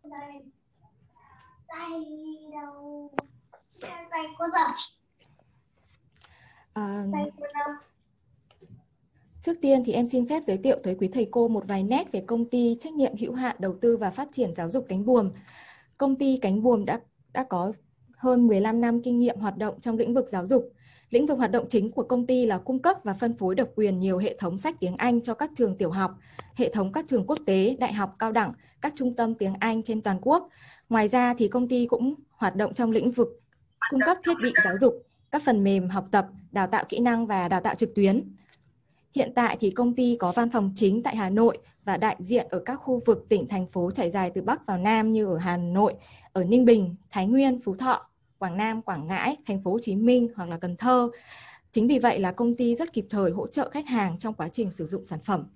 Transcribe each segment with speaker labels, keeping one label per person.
Speaker 1: Trước tiên thì em xin phép giới thiệu tới quý thầy cô một vài nét về công ty trách nhiệm hữu hạn đầu tư và phát triển giáo dục Cánh Buồm. Công ty Cánh Buồm đã có hơn 15 năm kinh nghiệm hoạt động trong lĩnh vực giáo dục. Lĩnh vực hoạt động chính của công ty là cung cấp và phân phối độc quyền nhiều hệ thống sách tiếng Anh cho các trường tiểu học, hệ thống các trường quốc tế, đại học, cao đẳng, các trung tâm tiếng Anh trên toàn quốc. Ngoài ra thì công ty cũng hoạt động trong lĩnh vực cung cấp thiết bị giáo dục, các phần mềm học tập, đào tạo kỹ năng và đào tạo trực tuyến. Hiện tại thì công ty có văn phòng chính tại Hà Nội và đại diện ở các khu vực tỉnh, thành phố trải dài từ Bắc vào Nam như ở Hà Nội, ở Ninh Bình, Thái Nguyên, Phú Thọ, Quảng Nam, Quảng Ngãi, Thành phố Hồ Chí Minh hoặc là Cần Thơ. Chính vì vậy là công ty rất kịp thời hỗ trợ khách hàng trong quá trình sử dụng sản phẩm.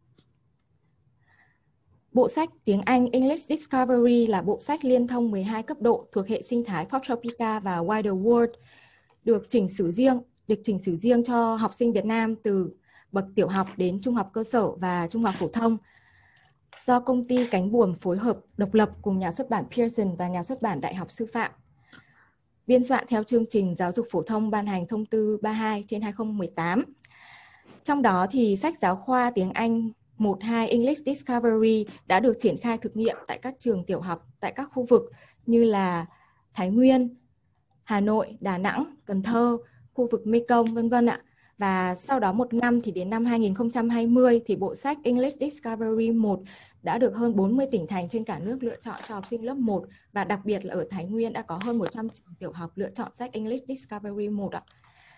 Speaker 1: Bộ sách tiếng Anh English Discovery là bộ sách liên thông 12 cấp độ thuộc hệ sinh thái Poptropica và Wider World, được chỉnh sửa riêng cho học sinh Việt Nam từ bậc tiểu học đến trung học cơ sở và trung học phổ thông, do công ty Cánh Buồm phối hợp độc lập cùng nhà xuất bản Pearson và nhà xuất bản Đại học Sư phạm. Biên soạn theo chương trình giáo dục phổ thông ban hành thông tư 32/2018. Trong đó thì sách giáo khoa tiếng Anh 1-2 English Discovery đã được triển khai thực nghiệm tại các trường tiểu học tại các khu vực như là Thái Nguyên, Hà Nội, Đà Nẵng, Cần Thơ, khu vực Mekong, vân vân ạ. Và sau đó một năm thì đến năm 2020 thì bộ sách English Discovery 1 đã được hơn 40 tỉnh thành trên cả nước lựa chọn cho học sinh lớp 1, và đặc biệt là ở Thái Nguyên đã có hơn 100 trường tiểu học lựa chọn sách English Discovery 1 ạ.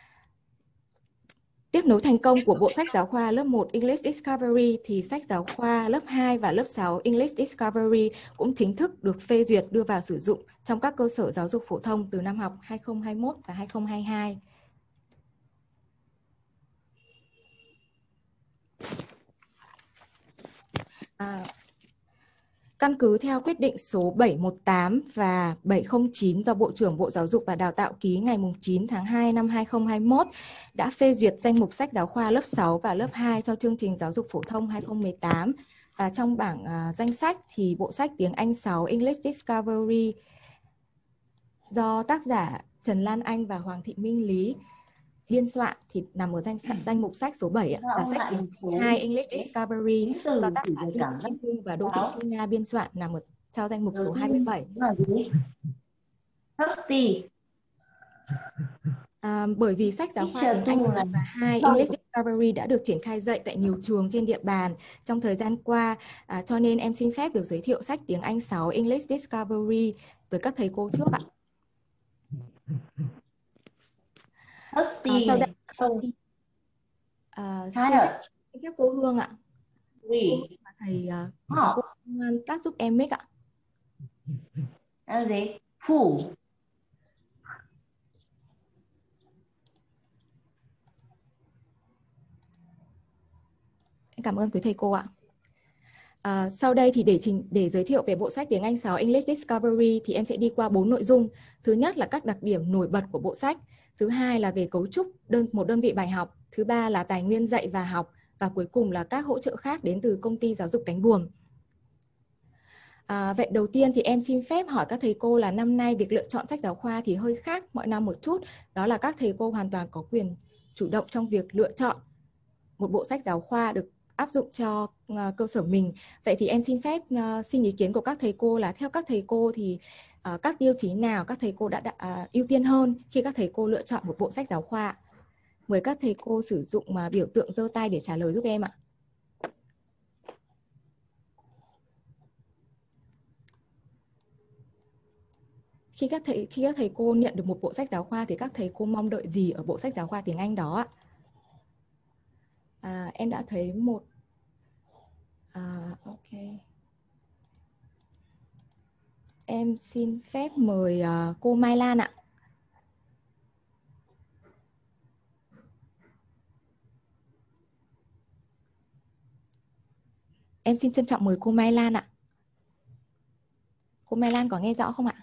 Speaker 1: Tiếp nối thành công của bộ sách giáo khoa lớp 1 English Discovery thì sách giáo khoa lớp 2 và lớp 6 English Discovery cũng chính thức được phê duyệt đưa vào sử dụng trong các cơ sở giáo dục phổ thông từ năm học 2021 và 2022. Căn cứ theo quyết định số 718 và 709 do Bộ trưởng Bộ Giáo dục và Đào tạo ký ngày 9 tháng 2 năm 2021 đã phê duyệt danh mục sách giáo khoa lớp 6 và lớp 2 cho chương trình giáo dục phổ thông 2018. Và trong bảng danh sách thì bộ sách tiếng Anh 6 English Discovery do tác giả Trần Lan Anh và Hoàng Thị Minh Lý biên soạn thì nằm ở danh mục sách số 7 và sách tiếng 2 English Discovery do tác giả Đinh Thị Kim Hương và Đỗ Thị Phương Nga biên soạn nằm ở theo danh mục số 27. Bởi vì sách giáo khoa tiếng Anh 1 và 2 English Discovery đã được triển khai dạy tại nhiều trường trên địa bàn trong thời gian qua, cho nên em xin phép được giới thiệu sách tiếng Anh 6 English Discovery tới các thầy cô trước ạ. Sau đây xin phép cô Hương ạ. Cô và thầy cô tác giúp em mic ạ.
Speaker 2: Gì? Phủ.
Speaker 1: Cảm ơn quý thầy cô ạ. Sau đây thì để giới thiệu về bộ sách tiếng Anh 6 English Discovery thì em sẽ đi qua 4 nội dung. Thứ nhất là các đặc điểm nổi bật của bộ sách. Thứ hai là về cấu trúc một đơn vị bài học. Thứ ba là tài nguyên dạy và học. Và cuối cùng là các hỗ trợ khác đến từ công ty giáo dục Cánh Buồm. Vậy đầu tiên thì em xin phép hỏi các thầy cô là năm nay việc lựa chọn sách giáo khoa thì hơi khác mọi năm một chút. Đó là các thầy cô hoàn toàn có quyền chủ động trong việc lựa chọn một bộ sách giáo khoa được áp dụng cho cơ sở mình. Vậy thì em xin phép xin ý kiến của các thầy cô là theo các thầy cô thì các tiêu chí nào các thầy cô đã ưu tiên hơn khi các thầy cô lựa chọn một bộ sách giáo khoa? Mời các thầy cô sử dụng biểu tượng giơ tay để trả lời giúp em ạ. Khi các thầy cô nhận được một bộ sách giáo khoa thì các thầy cô mong đợi gì ở bộ sách giáo khoa tiếng Anh đó ạ? Em đã thấy một ok. Em xin phép mời cô Mai Lan ạ. Em xin trân trọng mời cô Mai Lan ạ. Cô Mai Lan có nghe rõ không ạ?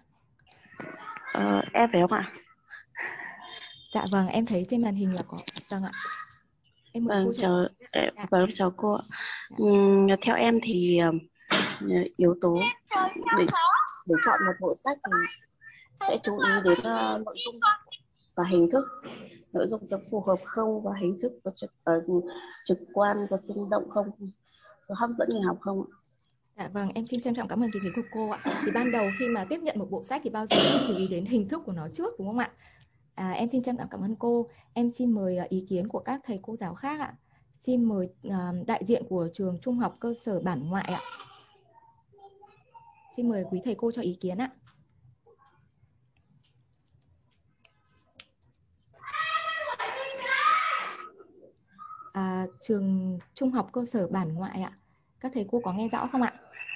Speaker 3: Em phải không ạ?
Speaker 1: Dạ vâng, em thấy trên màn hình là có. Vâng ạ. Em mời cô
Speaker 3: chào cô ạ. Theo em thì yếu tố để để chọn một bộ sách thì sẽ chú ý đến nội dung và hình thức. Nội dung có phù hợp không, và hình thức có trực quan, có sinh động không, có hấp dẫn người học không?
Speaker 1: Dạ vâng, em xin trân trọng cảm ơn ý kiến của cô ạ. Thì ban đầu khi mà tiếp nhận một bộ sách thì bao giờ cũng chú ý đến hình thức của nó trước, đúng không ạ? Em xin trân trọng cảm ơn cô. Em xin mời ý kiến của các thầy cô giáo khác ạ. Xin mời đại diện của trường Trung học cơ sở Bản Ngoại ạ. Xin mời quý thầy cô cho ý kiến ạ. Trường Trung học cơ sở Bản Ngoại ạ. Các thầy cô có nghe rõ không ạ?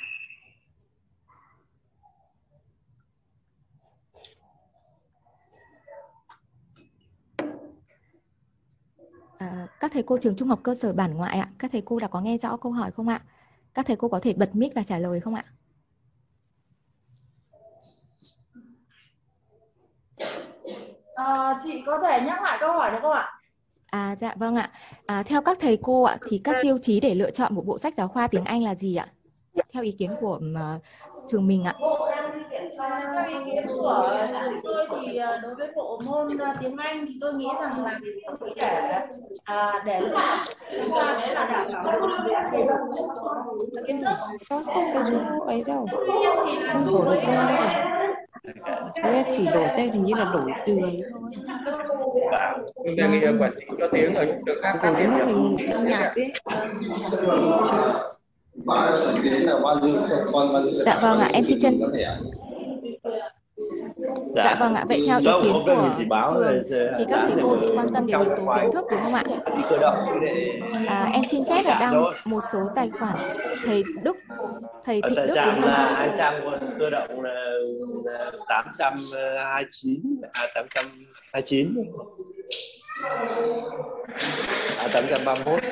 Speaker 1: Các thầy cô trường Trung học cơ sở Bản Ngoại ạ. Các thầy cô đã có nghe rõ câu hỏi không ạ? Các thầy cô có thể bật mic và trả lời không ạ?
Speaker 2: Chị có thể nhắc lại câu hỏi được không ạ?
Speaker 1: Dạ vâng ạ. Theo các thầy cô ạ, thì các tiêu chí để lựa chọn một bộ sách giáo khoa tiếng Anh là gì ạ? Theo ý kiến của trường mình ạ.
Speaker 2: Theo ý kiến của tôi thì đối với bộ môn tiếng Anh thì tôi nghĩ rằng là để lựa chọn đấy là đảm bảo kiến thức.
Speaker 4: Có không cái chỗ ấy đâu, không đổ được tên đâu. Thế chỉ đổi tên thì như là đổi từ ấy thôi.
Speaker 5: Mình đề nghị quản lý cho tiếng ở những trường khác.
Speaker 4: Từ cái lúc mình đăng nhạc ấy.
Speaker 1: Dạ vâng ạ, em xin chân. Dạ vâng ạ, vậy theo ý kiến của trường thì các thầy cô sẽ quan tâm đến yếu tố kiến thức, đúng không ạ? Em xin phép được đăng một số tài khoản thầy Đức, thầy Thị Đức, đúng không ạ?
Speaker 6: Hai trang cơ động là 829 829 831.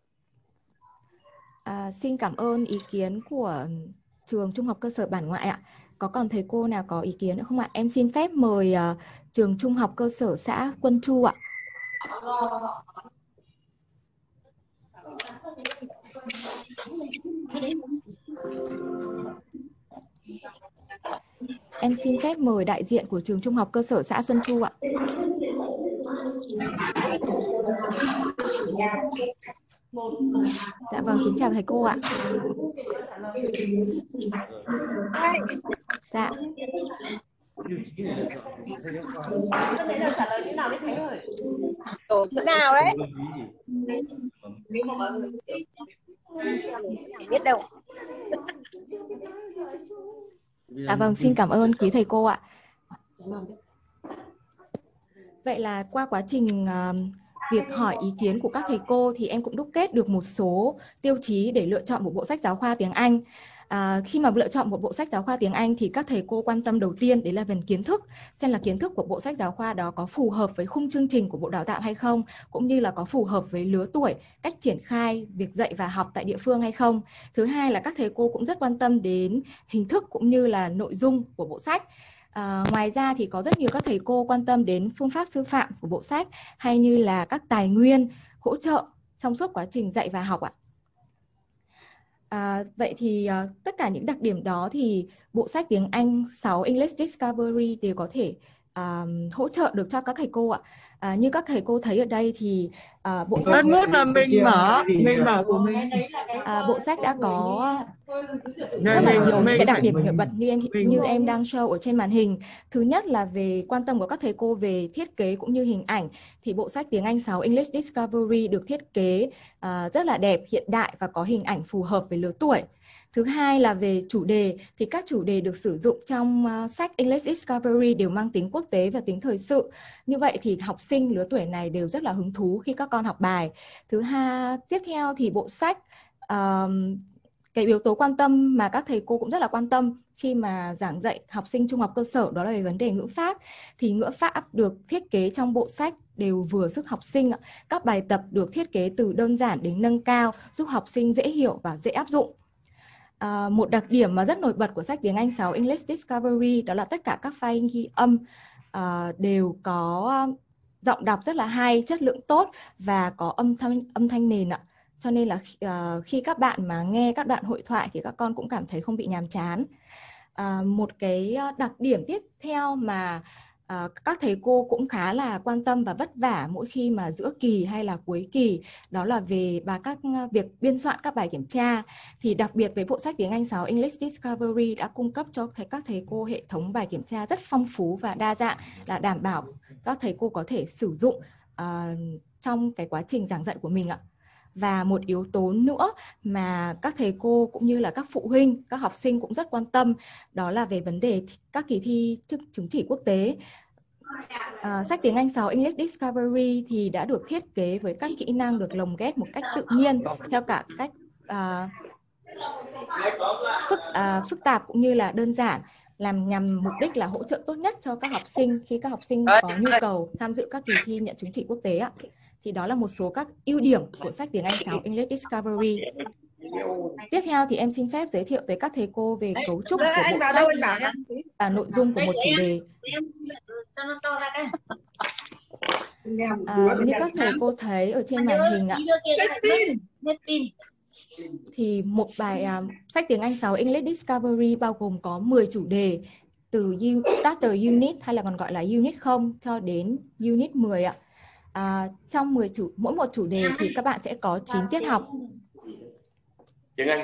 Speaker 1: Xin cảm ơn ý kiến của trường Trung học cơ sở Bản Ngoại ạ. Có còn thầy cô nào có ý kiến nữa không ạ? Em xin phép mời trường Trung học cơ sở xã Quân Chu ạ. Em xin phép mời đại diện của trường Trung học cơ sở xã Xuân Chu ạ. Dạ vâng, kính chào thầy cô ạ. Dạ.
Speaker 2: Trả lời như nào đấy thầy ơi?
Speaker 7: Tổ chỗ nào đấy? Biết đâu.
Speaker 1: Dạ vâng, xin cảm ơn quý thầy cô ạ. Vậy là qua quá trình việc hỏi ý kiến của các thầy cô thì em cũng đúc kết được một số tiêu chí để lựa chọn một bộ sách giáo khoa tiếng Anh. Khi mà lựa chọn một bộ sách giáo khoa tiếng Anh thì các thầy cô quan tâm đầu tiên đấy là phần kiến thức, xem là kiến thức của bộ sách giáo khoa đó có phù hợp với khung chương trình của Bộ Đào tạo hay không, cũng như là có phù hợp với lứa tuổi, cách triển khai việc dạy và học tại địa phương hay không. Thứ hai là các thầy cô cũng rất quan tâm đến hình thức cũng như là nội dung của bộ sách. Ngoài ra thì có rất nhiều các thầy cô quan tâm đến phương pháp sư phạm của bộ sách hay như là các tài nguyên hỗ trợ trong suốt quá trình dạy và học ạ. Vậy thì tất cả những đặc điểm đó thì bộ sách tiếng Anh 6 English Discovery đều có thể hỗ trợ được cho các thầy cô ạ. Như các thầy cô thấy ở đây thì bộ sách
Speaker 8: là mình mở của mình.
Speaker 1: Bộ sách đã có rất là nhiều những cái đặc điểm nổi bật như em đang show ở trên màn hình. Thứ nhất là về quan tâm của các thầy cô về thiết kế cũng như hình ảnh, thì bộ sách tiếng Anh 6 English Discovery được thiết kế rất là đẹp, hiện đại và có hình ảnh phù hợp với lứa tuổi. Thứ hai là về chủ đề, thì các chủ đề được sử dụng trong sách English Discovery đều mang tính quốc tế và tính thời sự. Như vậy thì học sinh lứa tuổi này đều rất là hứng thú khi các con học bài. Tiếp theo thì bộ sách, cái yếu tố quan tâm mà các thầy cô cũng rất là quan tâm khi mà giảng dạy học sinh trung học cơ sở đó là về vấn đề ngữ pháp. Thì ngữ pháp được thiết kế trong bộ sách đều vừa sức học sinh. Các bài tập được thiết kế từ đơn giản đến nâng cao, giúp học sinh dễ hiểu và dễ áp dụng. Một đặc điểm mà rất nổi bật của sách tiếng Anh 6 English Discovery đó là tất cả các file ghi âm đều có giọng đọc rất là hay, chất lượng tốt và có âm thanh nền ạ. cho nên là khi các bạn mà nghe các đoạn hội thoại thì các con cũng cảm thấy không bị nhàm chán. Một cái đặc điểm tiếp theo mà các thầy cô cũng khá là quan tâm và vất vả mỗi khi mà giữa kỳ hay là cuối kỳ, đó là về việc biên soạn các bài kiểm tra. Thì đặc biệt với bộ sách tiếng Anh 6 English Discovery đã cung cấp cho các thầy cô hệ thống bài kiểm tra rất phong phú và đa dạng, là đảm bảo các thầy cô có thể sử dụng trong cái quá trình giảng dạy của mình ạ. Và một yếu tố nữa mà các thầy cô cũng như là các phụ huynh, các học sinh cũng rất quan tâm, đó là về vấn đề các kỳ thi chứng chỉ quốc tế. Sách tiếng Anh 6 English Discovery thì đã được thiết kế với các kỹ năng được lồng ghép một cách tự nhiên theo cả cách phức tạp cũng như là đơn giản, nhằm mục đích là hỗ trợ tốt nhất cho các học sinh khi các học sinh có nhu cầu tham dự các kỳ thi nhận chứng chỉ quốc tế ạ. Thì đó là một số các ưu điểm của sách tiếng Anh 6 English Discovery. Tiếp theo thì em xin phép giới thiệu tới các thầy cô về cấu trúc của bộ sách và nội dung của một chủ đề. Như các thầy cô thấy ở trên màn hình ạ, thì một bài sách tiếng Anh 6 English Discovery bao gồm có 10 chủ đề, từ Starter Unit hay là còn gọi là Unit 0 cho đến Unit 10 ạ. Trong mỗi một chủ đề thì các bạn sẽ có 9 tiết học.
Speaker 6: Tiếng Anh.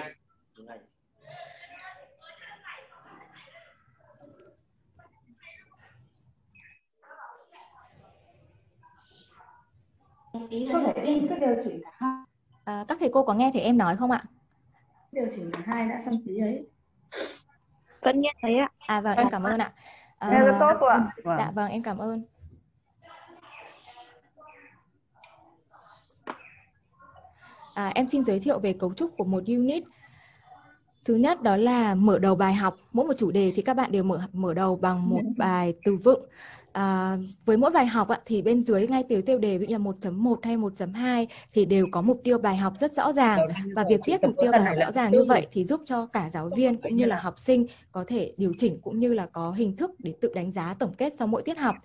Speaker 1: Các thầy cô có nghe thấy em nói không ạ?
Speaker 2: Điều chỉnh là 2 đã xong tí ấy.
Speaker 7: Vẫn nghe thấy ạ.
Speaker 1: Vâng, em cảm ơn ạ.
Speaker 2: Nghe rất tốt cô ạ.
Speaker 1: Dạ vâng, em cảm ơn. Em xin giới thiệu về cấu trúc của một unit. Thứ nhất đó là mở đầu bài học. Mỗi một chủ đề thì các bạn đều mở đầu bằng một bài từ vựng. Với mỗi bài học thì bên dưới ngay từ tiêu đề ví dụ như 1.1 hay 1.2 thì đều có mục tiêu bài học rất rõ ràng. Và việc viết mục tiêu bài học rõ ràng như vậy thì giúp cho cả giáo viên cũng như là học sinh có thể điều chỉnh cũng như là có hình thức để tự đánh giá tổng kết sau mỗi tiết học.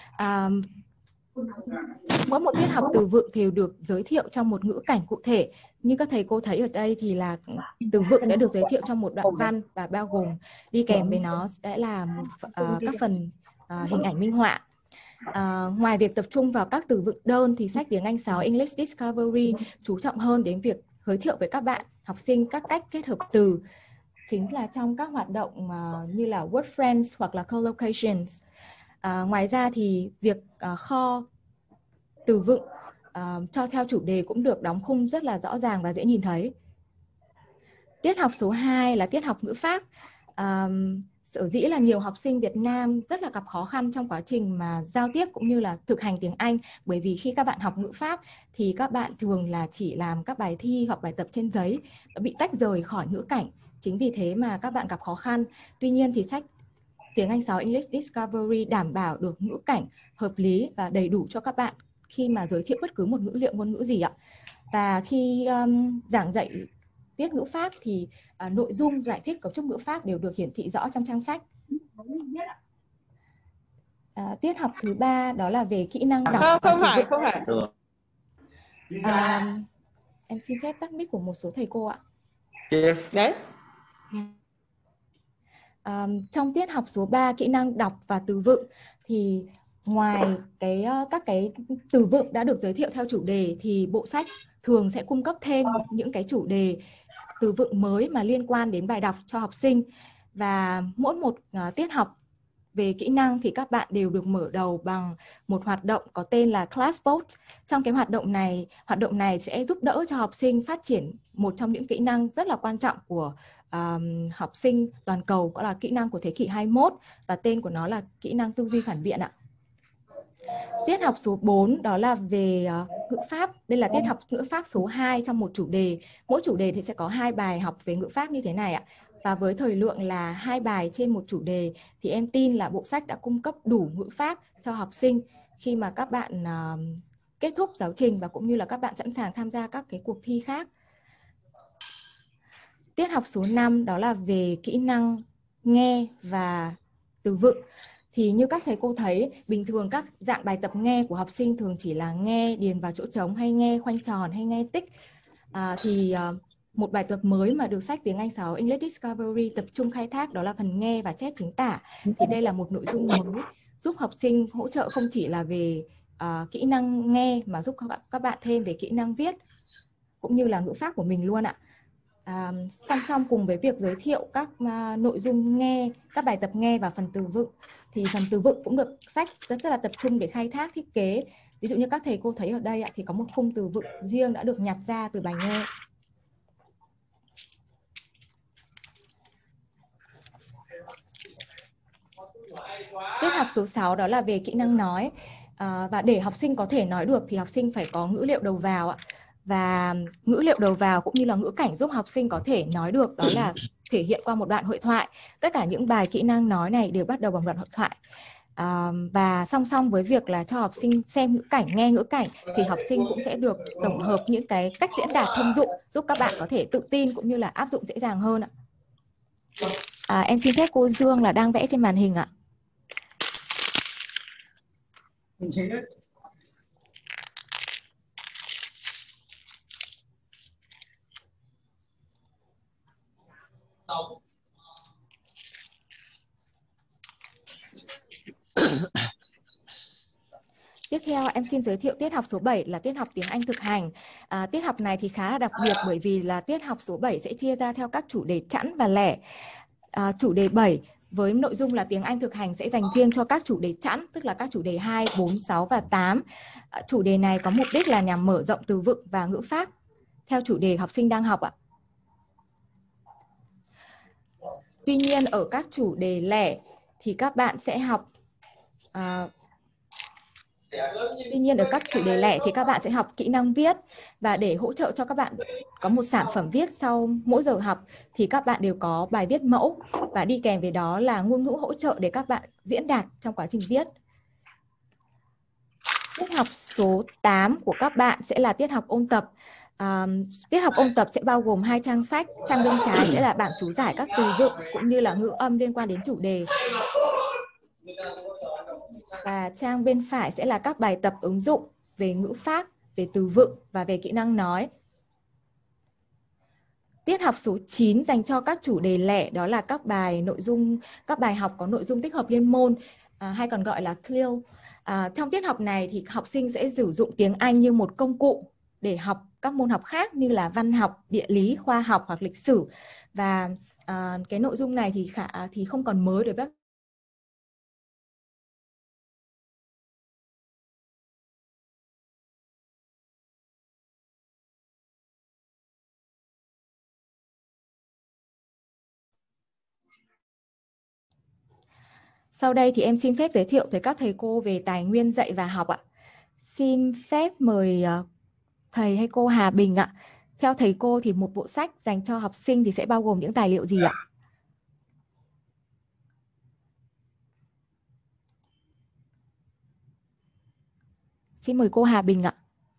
Speaker 1: Mỗi một tiết học từ vựng đều được giới thiệu trong một ngữ cảnh cụ thể. Như các thầy cô thấy ở đây thì là từ vựng đã được giới thiệu trong một đoạn văn và bao gồm đi kèm với nó sẽ là các phần hình ảnh minh họa. Ngoài việc tập trung vào các từ vựng đơn thì sách tiếng Anh 6 English Discovery chú trọng hơn đến việc giới thiệu với các bạn học sinh các cách kết hợp từ, chính là trong các hoạt động như là word friends hoặc là collocations. Ngoài ra thì việc kho từ vựng cho theo chủ đề cũng được đóng khung rất là rõ ràng và dễ nhìn thấy. Tiết học số 2 là tiết học ngữ pháp. Sở dĩ là nhiều học sinh Việt Nam rất là gặp khó khăn trong quá trình mà giao tiếp cũng như là thực hành tiếng Anh, bởi vì khi các bạn học ngữ pháp thì các bạn thường là chỉ làm các bài thi hoặc bài tập trên giấy, nó bị tách rời khỏi ngữ cảnh. Chính vì thế mà các bạn gặp khó khăn. Tuy nhiên thì sách tiếng Anh 6 English Discovery đảm bảo được ngữ cảnh hợp lý và đầy đủ cho các bạn khi mà giới thiệu bất cứ một ngữ liệu ngôn ngữ gì ạ. Và khi giảng dạy tiết ngữ pháp thì nội dung giải thích cấu trúc ngữ pháp đều được hiển thị rõ trong trang sách. Tiết học thứ 3 đó là về kỹ năng đọc.
Speaker 7: Không phải.
Speaker 1: Em xin phép tắt mic của một số thầy cô ạ.
Speaker 7: Đấy.
Speaker 1: Trong tiết học số 3 kỹ năng đọc và từ vựng thì ngoài các cái từ vựng đã được giới thiệu theo chủ đề thì bộ sách thường sẽ cung cấp thêm những cái chủ đề từ vựng mới mà liên quan đến bài đọc cho học sinh. Và mỗi một tiết học về kỹ năng thì các bạn đều được mở đầu bằng một hoạt động có tên là Classboat. Trong cái hoạt động này sẽ giúp đỡ cho học sinh phát triển một trong những kỹ năng rất là quan trọng của học sinh toàn cầu, đó là kỹ năng của thế kỷ 21 và tên của nó là kỹ năng tư duy phản biện ạ. Tiết học số 4 đó là về ngữ pháp. Đây là tiết học ngữ pháp số 2 trong một chủ đề. Mỗi chủ đề thì sẽ có 2 bài học về ngữ pháp như thế này ạ. Và với thời lượng là 2 bài trên một chủ đề thì em tin là bộ sách đã cung cấp đủ ngữ pháp cho học sinh khi mà các bạn kết thúc giáo trình và cũng như là các bạn sẵn sàng tham gia các cái cuộc thi khác. Tiết học số 5 đó là về kỹ năng nghe và từ vựng. Thì như các thầy cô thấy, bình thường các dạng bài tập nghe của học sinh thường chỉ là nghe điền vào chỗ trống hay nghe khoanh tròn hay nghe tích. Một bài tập mới mà được sách tiếng Anh 6 English Discovery tập trung khai thác đó là phần nghe và chép chính tả. Thì đây là một nội dung mới giúp học sinh hỗ trợ không chỉ là về kỹ năng nghe mà giúp các bạn thêm về kỹ năng viết cũng như là ngữ pháp của mình luôn ạ. Song song cùng với việc giới thiệu các nội dung nghe, các bài tập nghe và phần từ vựng, thì phần từ vựng cũng được sách rất là tập trung để khai thác thiết kế. Ví dụ như các thầy cô thấy ở đây thì có một khung từ vựng riêng đã được nhặt ra từ bài nghe. Tiết học số 6 đó là về kỹ năng nói. Và để học sinh có thể nói được thì học sinh phải có ngữ liệu đầu vào ạ. Và ngữ liệu đầu vào cũng như là ngữ cảnh giúp học sinh có thể nói được đó là thể hiện qua một đoạn hội thoại. Tất cả những bài kỹ năng nói này đều bắt đầu bằng đoạn hội thoại. Và song song với việc là cho học sinh xem ngữ cảnh, nghe ngữ cảnh thì học sinh cũng sẽ được tổng hợp những cái cách diễn đạt thông dụng giúp các bạn có thể tự tin cũng như là áp dụng dễ dàng hơn ạ. Em xin phép cô Dương là đang vẽ trên màn hình ạ. Tiếp theo em xin giới thiệu tiết học số 7 là tiết học tiếng Anh thực hành. Tiết học này thì khá là đặc biệt bởi vì là tiết học số 7 sẽ chia ra theo các chủ đề chẵn và lẻ. Chủ đề 7 với nội dung là tiếng Anh thực hành sẽ dành riêng cho các chủ đề chẵn, tức là các chủ đề 2, 4, 6 và 8. Chủ đề này có mục đích là nhằm mở rộng từ vựng và ngữ pháp theo chủ đề học sinh đang học ạ. Tuy nhiên ở các chủ đề lẻ thì các bạn sẽ học kỹ năng viết, và để hỗ trợ cho các bạn có một sản phẩm viết sau mỗi giờ học thì các bạn đều có bài viết mẫu và đi kèm với đó là ngôn ngữ hỗ trợ để các bạn diễn đạt trong quá trình viết. Tiết học số 8 của các bạn sẽ là tiết học ôn tập. Tiết học ôn tập sẽ bao gồm 2 trang sách. Trang bên trái sẽ là bảng chú giải các từ vựng cũng như là ngữ âm liên quan đến chủ đề. Và trang bên phải sẽ là các bài tập ứng dụng về ngữ pháp, về từ vựng và về kỹ năng nói. Tiết học số 9 dành cho các chủ đề lẻ, đó là các bài học có nội dung tích hợp liên môn, hay còn gọi là CLIL. Trong tiết học này thì học sinh sẽ sử dụng tiếng Anh như một công cụ để học các môn học khác như là văn học, địa lý, khoa học hoặc lịch sử. Và cái nội dung này thì không còn mới đối với Sau đây thì em xin phép giới thiệu tới các thầy cô về tài nguyên dạy và học ạ. Xin phép mời thầy hay cô Hà Bình ạ. Theo thầy cô thì một bộ sách dành cho học sinh thì sẽ bao gồm những tài liệu gì ạ? Xin mời cô Hà Bình ạ.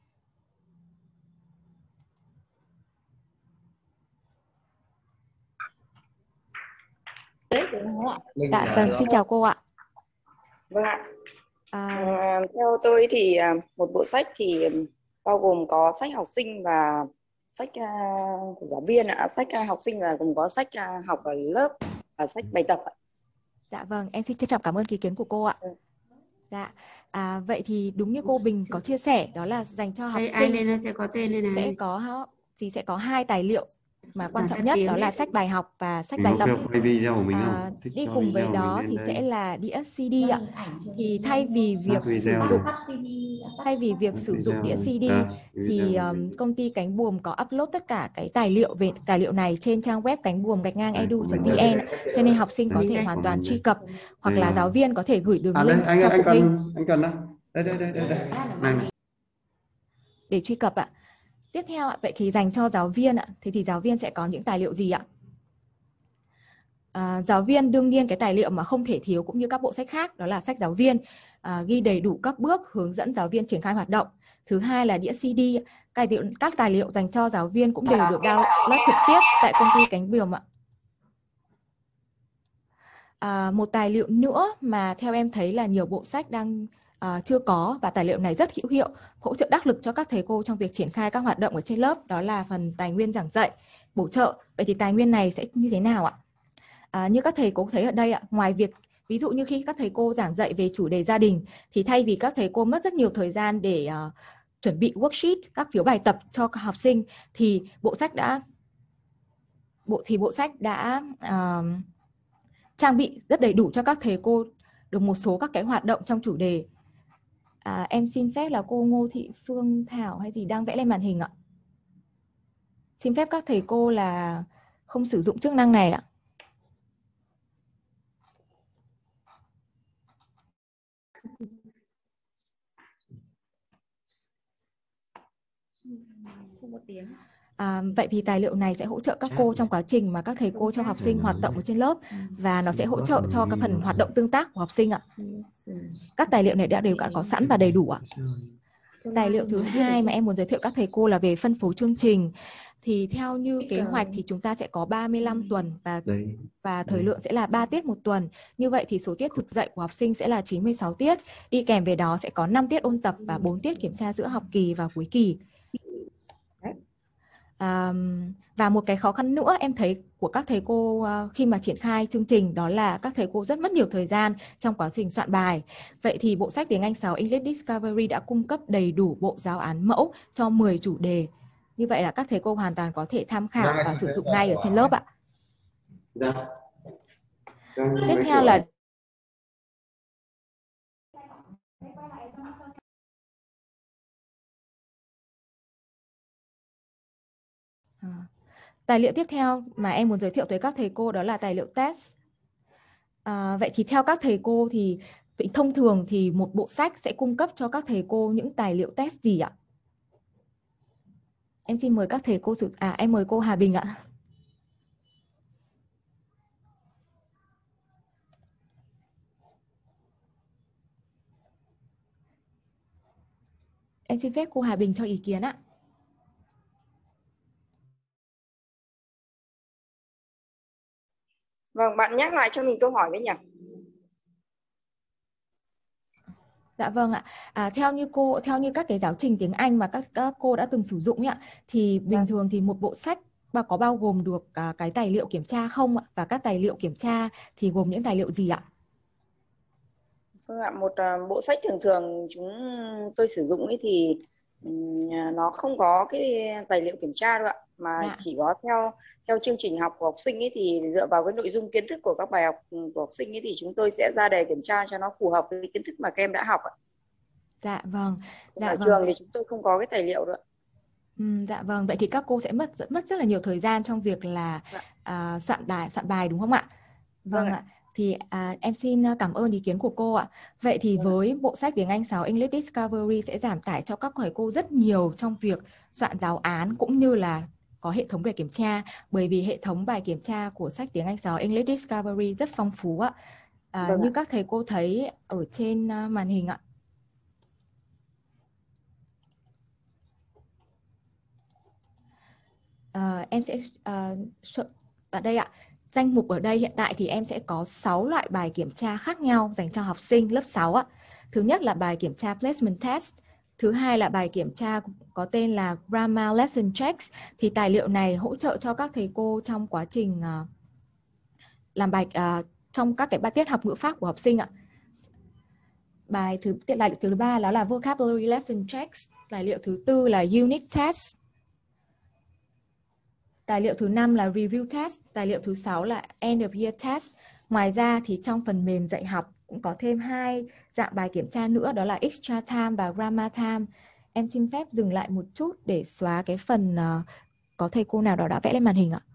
Speaker 1: Dạ vâng, xin chào cô ạ.
Speaker 9: Vâng ạ. Theo tôi thì một bộ sách thì bao gồm có sách học sinh và sách của giáo viên ạ. Sách học sinh là gồm có sách học ở lớp và sách bài tập ạ.
Speaker 1: Dạ vâng, em xin trân trọng cảm ơn ý kiến của cô ạ. Dạ, vậy thì đúng như cô Bình có chia sẻ, đó là dành cho học sinh
Speaker 10: sẽ có tên đây này.
Speaker 1: sẽ có 2 tài liệu mà quan trọng nhất, đó là sách bài học và sách bài tập. Đi cùng với đó thì sẽ là đĩa CD ạ. Thì thay vì việc sử dụng đĩa CD thì công ty Cánh Buồm có upload tất cả cái tài liệu này trên trang web cánh-buồm-edu.vn, cho nên học sinh có thể hoàn toàn truy cập, hoặc là giáo viên có thể gửi đường link cho phụ huynh để truy cập ạ. Tiếp theo vậy thì dành cho giáo viên ạ, thì giáo viên sẽ có những tài liệu gì ạ? Giáo viên đương nhiên cái tài liệu mà không thể thiếu cũng như các bộ sách khác, đó là sách giáo viên, ghi đầy đủ các bước hướng dẫn giáo viên triển khai hoạt động. Thứ hai là đĩa CD, các tài liệu dành cho giáo viên cũng đều được download trực tiếp tại công ty Cánh Buồm ạ. Một tài liệu nữa mà theo em thấy là nhiều bộ sách đang chưa có, và tài liệu này rất hữu hiệu, hỗ trợ đắc lực cho các thầy cô trong việc triển khai các hoạt động ở trên lớp, đó là phần tài nguyên giảng dạy, bổ trợ. Vậy thì tài nguyên này sẽ như thế nào ạ? Như các thầy cô thấy ở đây ạ, ngoài việc ví dụ như khi các thầy cô giảng dạy về chủ đề gia đình thì thay vì các thầy cô mất rất nhiều thời gian để chuẩn bị worksheet, các phiếu bài tập cho các học sinh, thì bộ sách đã trang bị rất đầy đủ cho các thầy cô được một số các cái hoạt động trong chủ đề. Em xin phép là cô Ngô Thị Phương Thảo hay gì đang vẽ lên màn hình ạ. Xin phép các thầy cô là không sử dụng chức năng này ạ. Vậy thì tài liệu này sẽ hỗ trợ các cô trong quá trình mà các thầy cô cho học sinh hoạt động ở trên lớp, và nó sẽ hỗ trợ cho các phần hoạt động tương tác của học sinh ạ. Các tài liệu này đều đã có sẵn và đầy đủ ạ. Tài liệu thứ hai mà em muốn giới thiệu các thầy cô là về phân phối chương trình. Thì theo như kế hoạch thì chúng ta sẽ có 35 tuần và thời lượng sẽ là 3 tiết một tuần. Như vậy thì số tiết thực dạy của học sinh sẽ là 96 tiết. Đi kèm về đó sẽ có 5 tiết ôn tập và 4 tiết kiểm tra giữa học kỳ và cuối kỳ. Và một cái khó khăn nữa em thấy của các thầy cô khi mà triển khai chương trình, đó là các thầy cô rất mất nhiều thời gian trong quá trình soạn bài. Vậy thì bộ sách tiếng Anh 6 English Discovery đã cung cấp đầy đủ bộ giáo án mẫu cho 10 chủ đề. Như vậy là các thầy cô hoàn toàn có thể tham khảo và sử dụng ngay ở trên lớp ạ. Tiếp theo là tài liệu tiếp theo mà em muốn giới thiệu tới các thầy cô đó là tài liệu test. Vậy thì theo các thầy cô thì thông thường thì một bộ sách sẽ cung cấp cho các thầy cô những tài liệu test gì ạ? Em xin mời các thầy cô em mời cô Hà Bình ạ. Em xin phép cô Hà Bình cho ý kiến ạ.
Speaker 9: Vâng, bạn nhắc lại cho mình câu hỏi với nhỉ?
Speaker 1: Dạ vâng ạ. Theo như các cái giáo trình tiếng Anh mà các cô đã từng sử dụng ạ, thì bình thường thì một bộ sách có bao gồm được cái tài liệu kiểm tra không ạ? Và các tài liệu kiểm tra thì gồm những tài liệu gì ạ?
Speaker 9: Vâng ạ, một bộ sách thường thường tôi sử dụng ấy thì nó không có cái tài liệu kiểm tra đâu ạ, mà chỉ có theo chương trình học của học sinh ấy, thì dựa vào cái nội dung kiến thức của các bài học của học sinh ấy thì chúng tôi sẽ ra đề kiểm tra cho nó phù hợp với kiến thức mà các em đã học ạ.
Speaker 1: Dạ vâng.
Speaker 9: Ở trường thì chúng tôi không có cái tài liệu nữa.
Speaker 1: Dạ vâng, vậy thì các cô sẽ mất rất là nhiều thời gian trong việc là soạn bài đúng không ạ? Vâng ạ. Thì em xin cảm ơn ý kiến của cô ạ. Vậy thì với bộ sách tiếng Anh 6 English Discovery sẽ giảm tải cho các thầy cô rất nhiều trong việc soạn giáo án cũng như là có hệ thống để kiểm tra, bởi vì hệ thống bài kiểm tra của sách tiếng Anh 6 English Discovery rất phong phú ạ. Như các thầy cô thấy ở trên màn hình ạ. Em sẽ ở đây ạ. Danh mục ở đây hiện tại thì em sẽ có 6 loại bài kiểm tra khác nhau dành cho học sinh lớp 6 ạ. Thứ nhất là bài kiểm tra Placement Test. Thứ hai là bài kiểm tra có tên là Grammar Lesson Checks. Thì tài liệu này hỗ trợ cho các thầy cô trong quá trình làm bài trong các cái bài tiết học ngữ pháp của học sinh ạ. Tài liệu thứ ba đó là Vocabulary Lesson Checks. Tài liệu thứ tư là Unit Test. Tài liệu thứ 5 là Review Test, tài liệu thứ 6 là End of Year Test. Ngoài ra thì trong phần mềm dạy học cũng có thêm 2 dạng bài kiểm tra nữa, đó là Extra Time và Grammar Time. Em xin phép dừng lại một chút để xóa cái phần có thầy cô nào đó đã vẽ lên màn hình ạ.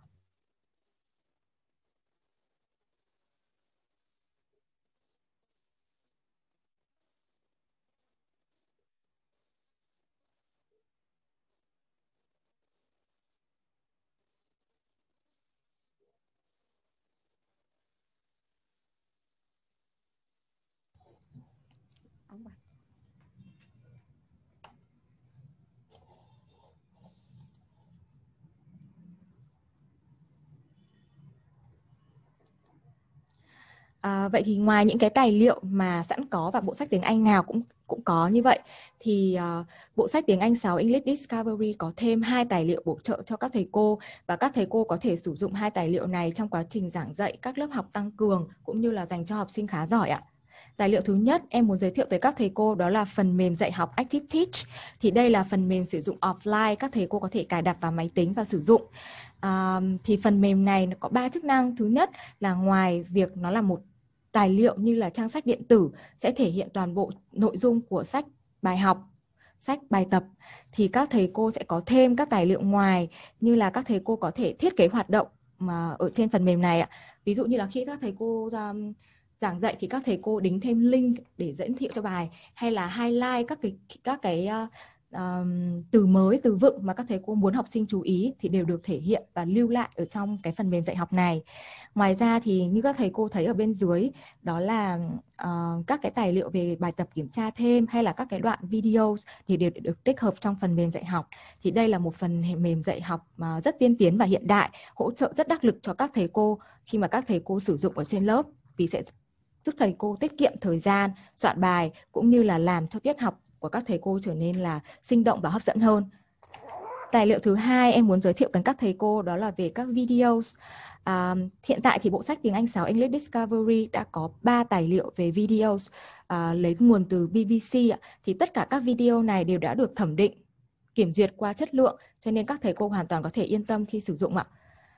Speaker 1: Vậy thì ngoài những cái tài liệu mà sẵn có và bộ sách tiếng Anh nào cũng có như vậy, thì bộ sách tiếng Anh 6 English Discovery có thêm 2 tài liệu bổ trợ cho các thầy cô, và các thầy cô có thể sử dụng 2 tài liệu này trong quá trình giảng dạy các lớp học tăng cường cũng như là dành cho học sinh khá giỏi ạ. Tài liệu thứ nhất em muốn giới thiệu tới các thầy cô đó là phần mềm dạy học Active Teach. Thì đây là phần mềm sử dụng offline, các thầy cô có thể cài đặt vào máy tính và sử dụng. Thì phần mềm này có 3 chức năng. Thứ nhất là ngoài việc nó là một tài liệu như là trang sách điện tử sẽ thể hiện toàn bộ nội dung của sách bài học, sách bài tập, thì các thầy cô sẽ có thêm các tài liệu ngoài, như là các thầy cô có thể thiết kế hoạt động mà ở trên phần mềm này ạ. Ví dụ như là khi các thầy cô giảng dạy thì các thầy cô đính thêm link để dẫn thiệu cho bài, hay là highlight các cái từ mới, từ vựng mà các thầy cô muốn học sinh chú ý thì đều được thể hiện và lưu lại ở trong cái phần mềm dạy học này. Ngoài ra thì như các thầy cô thấy ở bên dưới, đó là các cái tài liệu về bài tập kiểm tra thêm hay là các cái đoạn video thì đều được tích hợp trong phần mềm dạy học. Thì đây là một phần mềm dạy học rất tiên tiến và hiện đại, hỗ trợ rất đắc lực cho các thầy cô khi mà các thầy cô sử dụng ở trên lớp, vì sẽ giúp thầy cô tiết kiệm thời gian soạn bài cũng như là làm cho tiết học của các thầy cô trở nên là sinh động và hấp dẫn hơn. Tài liệu thứ hai em muốn giới thiệu đến các thầy cô đó là về các videos. Hiện tại thì bộ sách tiếng Anh 6 English Discovery đã có 3 tài liệu về videos lấy nguồn từ BBC. Thì tất cả các video này đều đã được thẩm định, kiểm duyệt qua chất lượng, cho nên các thầy cô hoàn toàn có thể yên tâm khi sử dụng ạ.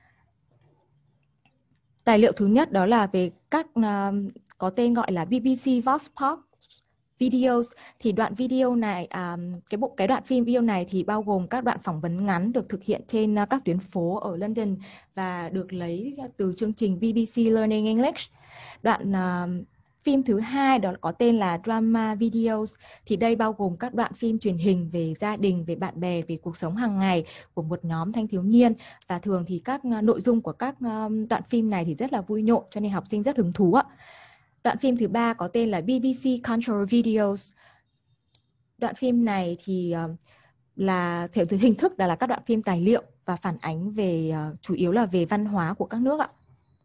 Speaker 1: Tài liệu thứ nhất đó là về các có tên gọi là BBC Voxpop Videos. Thì đoạn video này, cái đoạn phim video này thì bao gồm các đoạn phỏng vấn ngắn được thực hiện trên các tuyến phố ở London và được lấy từ chương trình BBC Learning English. Đoạn phim thứ hai đó có tên là Drama Videos. Thì đây bao gồm các đoạn phim truyền hình về gia đình, về bạn bè, về cuộc sống hàng ngày của một nhóm thanh thiếu niên. Và thường thì các nội dung của các đoạn phim này thì rất là vui nhộn, cho nên học sinh rất hứng thú ạ. Đoạn phim thứ ba có tên là BBC Cultural Videos. Đoạn phim này thì là theo hình thức là các đoạn phim tài liệu và phản ánh về chủ yếu là về văn hóa của các nước ạ.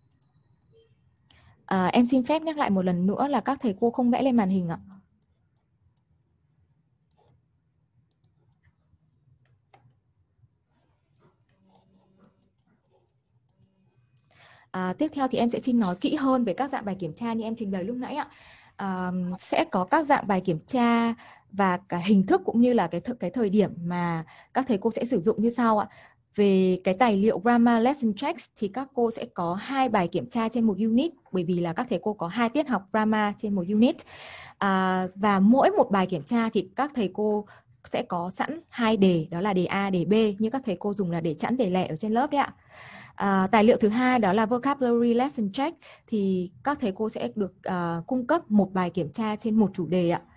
Speaker 1: Em xin phép nhắc lại một lần nữa là các thầy cô không vẽ lên màn hình ạ. Tiếp theo thì em sẽ xin nói kỹ hơn về các dạng bài kiểm tra như em trình bày lúc nãy ạ. Sẽ có các dạng bài kiểm tra và cả hình thức cũng như là cái thời điểm mà các thầy cô sẽ sử dụng như sau ạ. Về cái tài liệu Grammar Lesson Checks thì các cô sẽ có 2 bài kiểm tra trên một unit, bởi vì là các thầy cô có 2 tiết học Grammar trên một unit. Và mỗi một bài kiểm tra thì các thầy cô sẽ có sẵn 2 đề, đó là đề A, đề B, như các thầy cô dùng là đề chẵn, đề lẻ ở trên lớp đấy ạ. Tài liệu thứ hai đó là Vocabulary Lesson Check, thì các thầy cô sẽ được cung cấp một bài kiểm tra trên một chủ đề ạ.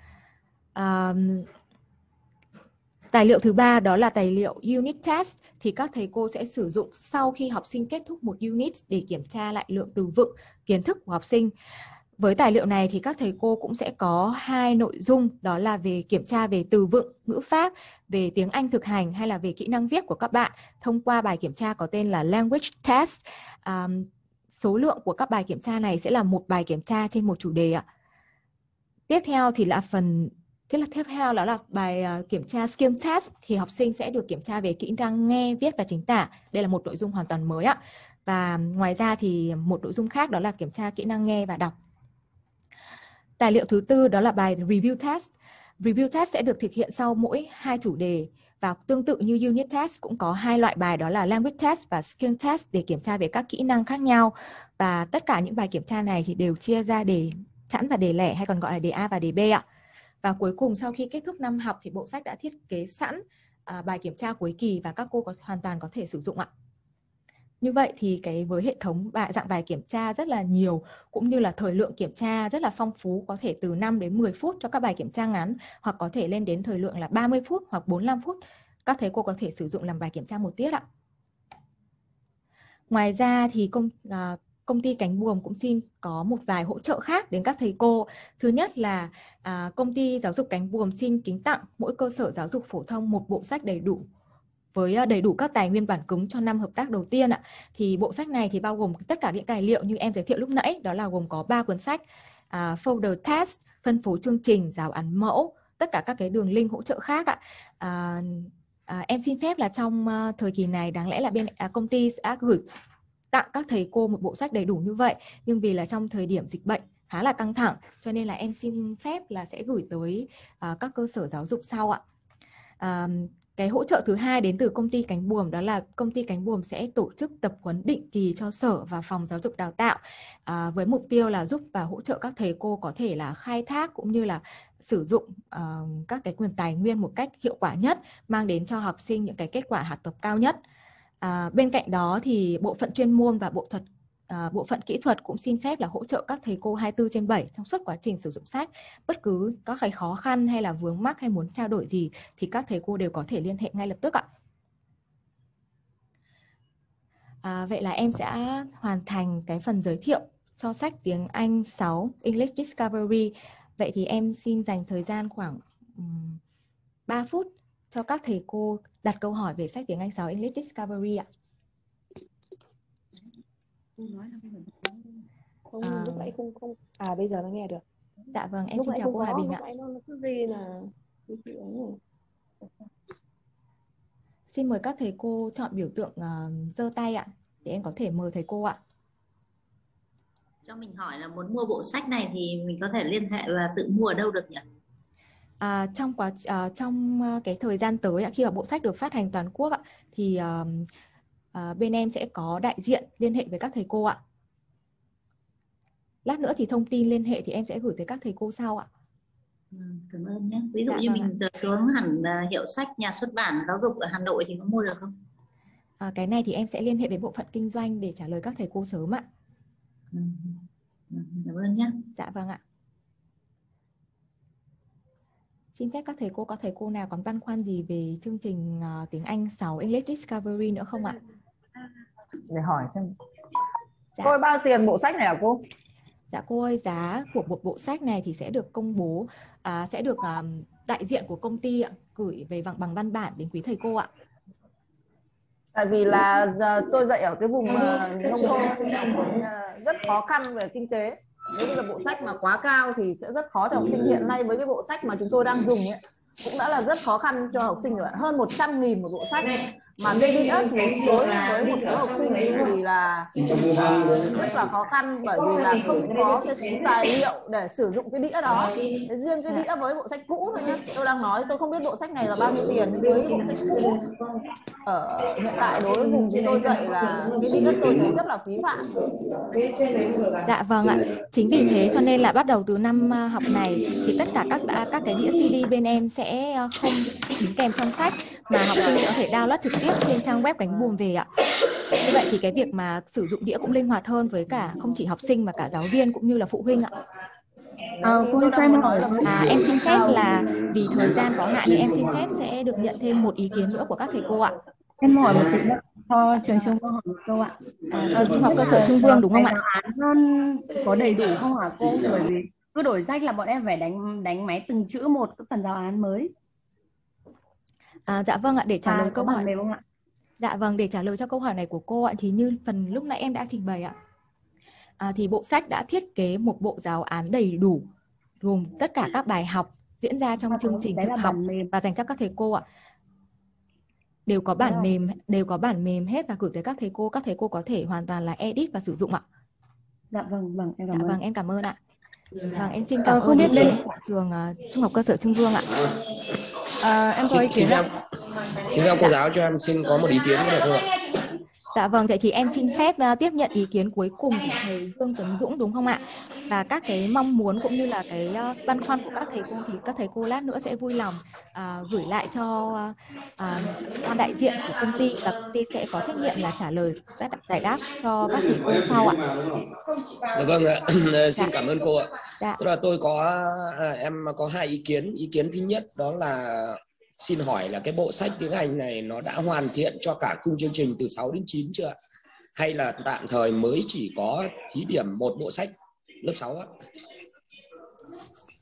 Speaker 1: Tài liệu thứ ba đó là tài liệu Unit Test, thì các thầy cô sẽ sử dụng sau khi học sinh kết thúc một unit để kiểm tra lại lượng từ vựng, kiến thức của học sinh. Với tài liệu này thì các thầy cô cũng sẽ có 2 nội dung, đó là về kiểm tra về từ vựng, ngữ pháp, về tiếng Anh thực hành hay là về kỹ năng viết của các bạn thông qua bài kiểm tra có tên là Language Test. Số lượng của các bài kiểm tra này sẽ là một bài kiểm tra trên một chủ đề ạ. Tiếp theo thì là tiếp theo đó là bài kiểm tra Skill Test, thì học sinh sẽ được kiểm tra về kỹ năng nghe, viết và chính tả. Đây là một nội dung hoàn toàn mới ạ. Và ngoài ra thì một nội dung khác đó là kiểm tra kỹ năng nghe và đọc. Tài liệu thứ tư đó là bài Review Test. Review Test sẽ được thực hiện sau mỗi 2 chủ đề, và tương tự như Unit Test cũng có 2 loại bài, đó là Language Test và Skill Test để kiểm tra về các kỹ năng khác nhau. Và tất cả những bài kiểm tra này thì đều chia ra đề chẵn và đề lẻ, hay còn gọi là đề A và đề B ạ. Và cuối cùng sau khi kết thúc năm học thì bộ sách đã thiết kế sẵn bài kiểm tra cuối kỳ và các cô hoàn toàn có thể sử dụng ạ. Như vậy thì với hệ thống dạng bài kiểm tra rất là nhiều, cũng như là thời lượng kiểm tra rất là phong phú, có thể từ 5 đến 10 phút cho các bài kiểm tra ngắn, hoặc có thể lên đến thời lượng là 30 phút hoặc 45 phút. Các thầy cô có thể sử dụng làm bài kiểm tra một tiết ạ. Ngoài ra thì công ty Cánh Buồm cũng xin có một vài hỗ trợ khác đến các thầy cô. Thứ nhất là công ty giáo dục Cánh Buồm xin kính tặng mỗi cơ sở giáo dục phổ thông một bộ sách đầy đủ với đầy đủ các tài nguyên bản cứng cho năm hợp tác đầu tiên ạ. Thì bộ sách này thì bao gồm tất cả những tài liệu như em giới thiệu lúc nãy, đó là gồm có 3 cuốn sách, folder test, phân phối chương trình, giáo án mẫu, tất cả các cái đường link hỗ trợ khác ạ. Em xin phép là trong thời kỳ này đáng lẽ là bên công ty sẽ gửi tặng các thầy cô một bộ sách đầy đủ như vậy, nhưng vì là trong thời điểm dịch bệnh khá là căng thẳng cho nên là em xin phép là sẽ gửi tới các cơ sở giáo dục sau ạ. Cái hỗ trợ thứ hai đến từ công ty Cánh Buồm, đó là công ty Cánh Buồm sẽ tổ chức tập huấn định kỳ cho sở và phòng giáo dục đào tạo với mục tiêu là giúp và hỗ trợ các thầy cô có thể là khai thác cũng như là sử dụng các cái nguồn tài nguyên một cách hiệu quả nhất, mang đến cho học sinh những cái kết quả học tập cao nhất. Bên cạnh đó thì bộ phận chuyên môn và bộ phận kỹ thuật cũng xin phép là hỗ trợ các thầy cô 24/7 trong suốt quá trình sử dụng sách. Bất cứ có cái khó khăn hay là vướng mắc hay muốn trao đổi gì thì các thầy cô đều có thể liên hệ ngay lập tức ạ. Vậy là em sẽ hoàn thành cái phần giới thiệu cho sách tiếng Anh 6 English Discovery. Vậy thì em xin dành thời gian khoảng 3 phút cho các thầy cô đặt câu hỏi về sách tiếng Anh 6 English Discovery ạ.
Speaker 10: Lúc nãy không bây giờ nó nghe được.
Speaker 1: Dạ vâng, em xin chào cô Hải Bình ạ.
Speaker 10: Nó cứ gì là
Speaker 1: xin mời các thầy cô chọn biểu tượng giơ tay ạ, để em có thể mời thầy cô ạ.
Speaker 11: Cho mình hỏi là muốn mua bộ sách này thì mình có thể liên hệ và tự mua ở đâu được nhỉ?
Speaker 1: Trong cái thời gian tới khi mà bộ sách được phát hành toàn quốc ạ, thì bên em sẽ có đại diện liên hệ với các thầy cô ạ. Lát nữa thì thông tin liên hệ thì em sẽ gửi tới các thầy cô sau ạ.
Speaker 11: Cảm ơn nhé. Ví dụ như mình giờ xuống hẳn hiệu sách nhà xuất bản giáo dục ở Hà Nội thì có mua được không?
Speaker 1: Cái này thì em sẽ liên hệ với bộ phận kinh doanh để trả lời các thầy cô sớm ạ.
Speaker 11: Cảm ơn nhé.
Speaker 1: Dạ vâng ạ. Xin phép các thầy cô, có thầy cô nào còn băn khoăn gì về chương trình tiếng Anh 6 English Discovery nữa không ạ?
Speaker 12: Để hỏi xem. Dạ. Cô ơi, bao tiền bộ sách này hả cô?
Speaker 1: Dạ cô ơi, giá của một bộ sách này thì sẽ được công bố, sẽ được đại diện của công ty gửi về bằng văn bản đến quý thầy cô ạ.
Speaker 12: Tại vì là tôi dạy ở cái vùng nông thôn rất khó khăn về kinh tế. Nếu như là bộ sách mà quá cao thì sẽ rất khó cho học sinh. Hiện nay với cái bộ sách mà chúng tôi đang dùng ấy, cũng đã là rất khó khăn cho học sinh rồi. Hơn 100.000 một bộ sách. Mà cái đĩa thì đối với một số học sinh thì là rất là khó khăn, bởi vì là không có cái tài liệu để sử dụng cái đĩa đó. Riêng cái đĩa với bộ sách cũ thôi nhé. Tôi đang nói tôi không biết bộ sách này là bao nhiêu tiền, với cái bộ sách cũ hiện tại đối với vùngที่tôi dạy là cái đĩa tôi thấy rất là phí phạm.
Speaker 1: Dạ vâng ạ. Chính vì thế cho nên là bắt đầu từ năm học này thì tất cả các cái đĩa CD bên em sẽ không đính kèm trong sách, mà học sinh có thể download trực tiếp trên trang web Cánh Buồm về ạ. Như vậy thì cái việc mà sử dụng đĩa cũng linh hoạt hơn với cả không chỉ học sinh mà cả giáo viên cũng như là phụ huynh ạ. Em xin phép là vì thời gian có hạn nên em xin phép sẽ được nhận thêm một ý kiến nữa của các thầy cô ạ.
Speaker 13: Em hỏi một chút cho trường Trung Vương hỏi một câu ạ.
Speaker 1: Trung học cơ sở Trung Vương đúng không ạ?
Speaker 13: Có đầy đủ không hả cô? Bởi vì cứ đổi sách là bọn em phải đánh máy từng chữ một cái phần giáo án mới.
Speaker 1: Dạ vâng ạ, để trả lời câu hỏi. Dạ vâng, để trả lời cho câu hỏi này của cô ạ, thì như phần lúc nãy em đã trình bày ạ. Thì bộ sách đã thiết kế một bộ giáo án đầy đủ, gồm tất cả các bài học diễn ra trong chương trình thực học và dành cho các thầy cô ạ. Đều có bản mềm hết và gửi tới các thầy cô có thể hoàn toàn là edit và sử dụng ạ.
Speaker 13: Dạ vâng, em cảm ơn.
Speaker 1: Vâng, em cảm ơn ạ. Vâng, em xin cảm ơn ý kiến của trường Trung học cơ sở Trung Vương ạ.
Speaker 13: Em có ý kiến ạ.
Speaker 14: Xin phép cô giáo cho em xin có một ý kiến có được không ạ?
Speaker 1: Dạ vâng, vậy thì em xin phép tiếp nhận ý kiến cuối cùng của thầy Dương Tuấn Dũng đúng không ạ? Và các cái mong muốn cũng như là cái băn khoăn của các thầy cô thì các thầy cô lát nữa sẽ vui lòng gửi lại cho đại diện của công ty, và công ty sẽ có trách nhiệm là trả lời giải đáp cho các thầy cô sau ạ.
Speaker 14: Dạ vâng ạ, xin cảm ơn cô ạ.
Speaker 1: Dạ.
Speaker 14: Tức là em có hai ý kiến. Ý kiến thứ nhất đó là xin hỏi là cái bộ sách tiếng Anh này nó đã hoàn thiện cho cả khung chương trình từ 6 đến 9 chưa? Hay là tạm thời mới chỉ có thí điểm một bộ sách lớp 6 ạ?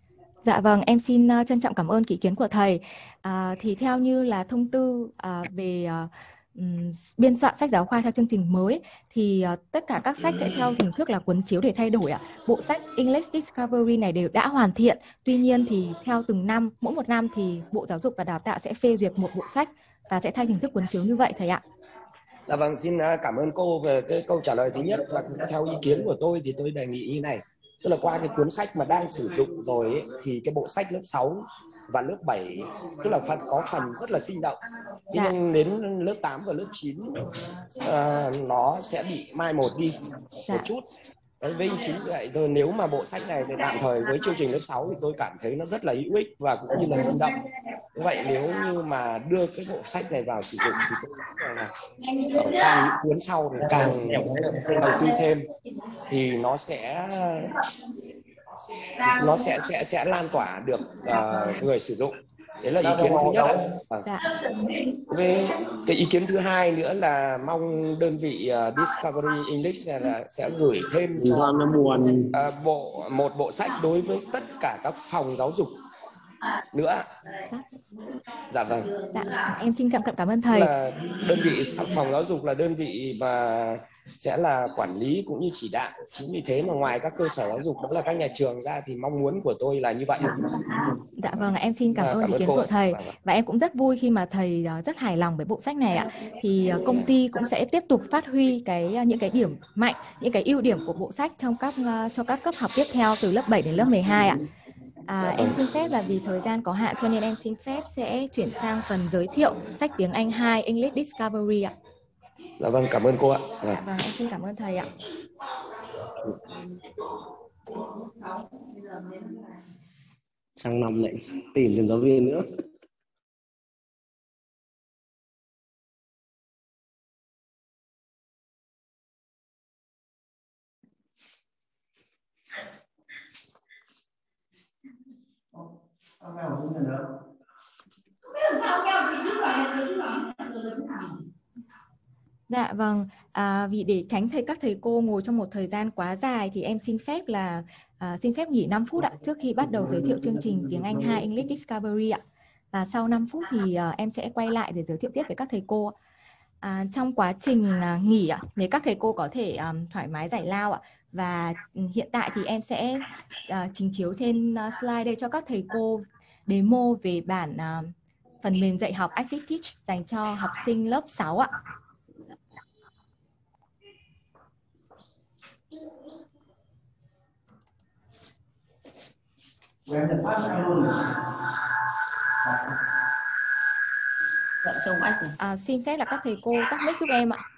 Speaker 1: Dạ vâng, em xin trân trọng cảm ơn ý kiến của thầy. Thì theo như là thông tư về biên soạn sách giáo khoa theo chương trình mới thì tất cả các sách sẽ theo hình thức là cuốn chiếu để thay đổi ạ. Bộ sách English Discovery này đều đã hoàn thiện. Tuy nhiên thì theo từng năm, mỗi một năm thì Bộ Giáo dục và Đào tạo sẽ phê duyệt một bộ sách và sẽ thay hình thức cuốn chiếu như vậy thầy ạ.
Speaker 14: Dạ vâng, xin cảm ơn cô về cái câu trả lời thứ nhất, và theo ý kiến của tôi thì tôi đề nghị như này. Tức là qua cái cuốn sách mà đang sử dụng rồi ấy, thì cái bộ sách lớp 6 và lớp 7 tức là có phần rất là sinh động. Nhưng đến lớp 8 và lớp 9 nó sẽ bị mai một đi một chút. Đấy, với chính vậy thôi, nếu mà bộ sách này thì tạm thời với chương trình lớp 6 thì tôi cảm thấy nó rất là hữu ích và cũng như là sinh động. Như vậy nếu như mà đưa cái bộ sách này vào sử dụng thì tôi nghĩ rằng là ở càng những cuốn sau thì càng đầu tư thêm thì nó sẽ lan tỏa được người sử dụng. Đấy là ý kiến thứ nhất. Với cái ý kiến thứ hai nữa là mong đơn vị Discovery English là sẽ gửi thêm cho một bộ sách đối với tất cả các phòng giáo dục nữa. Dạ vâng.
Speaker 1: Dạ, em xin cảm ơn thầy.
Speaker 14: Là đơn vị phòng giáo dục là đơn vị và sẽ là quản lý cũng như chỉ đạo. Chính vì thế mà ngoài các cơ sở giáo dục đó là các nhà trường ra thì mong muốn của tôi là như vậy.
Speaker 1: Dạ vâng, em xin cảm ơn ý kiến của thầy. Và em cũng rất vui khi mà thầy rất hài lòng với bộ sách này ạ. Thì công ty cũng sẽ tiếp tục phát huy những cái điểm mạnh, những cái ưu điểm của bộ sách cho các cấp học tiếp theo từ lớp 7 đến lớp 12 ạ. Em xin phép là vì thời gian có hạn cho nên em xin phép sẽ chuyển sang phần giới thiệu sách tiếng Anh 2 English Discovery ạ.
Speaker 14: Dạ vâng, cảm ơn cô ạ.
Speaker 1: Vâng, em xin cảm ơn thầy ạ.
Speaker 15: Sang năm lại tìm thêm giáo viên nữa.
Speaker 1: Dạ vâng, vì để tránh các thầy cô ngồi trong một thời gian quá dài thì em xin phép nghỉ 5 phút ạ, trước khi bắt đầu giới thiệu chương trình tiếng Anh 2 English Discovery ạ. Và sau 5 phút thì em sẽ quay lại để giới thiệu tiếp với các thầy cô. Trong quá trình nghỉ ạ, để các thầy cô có thể thoải mái giải lao ạ. Và hiện tại thì em sẽ trình chiếu trên slide đây cho các thầy cô demo về bản phần mềm dạy học Active Teach dành cho học sinh lớp 6 ạ. Xin phép là các thầy cô tắt mic giúp em ạ.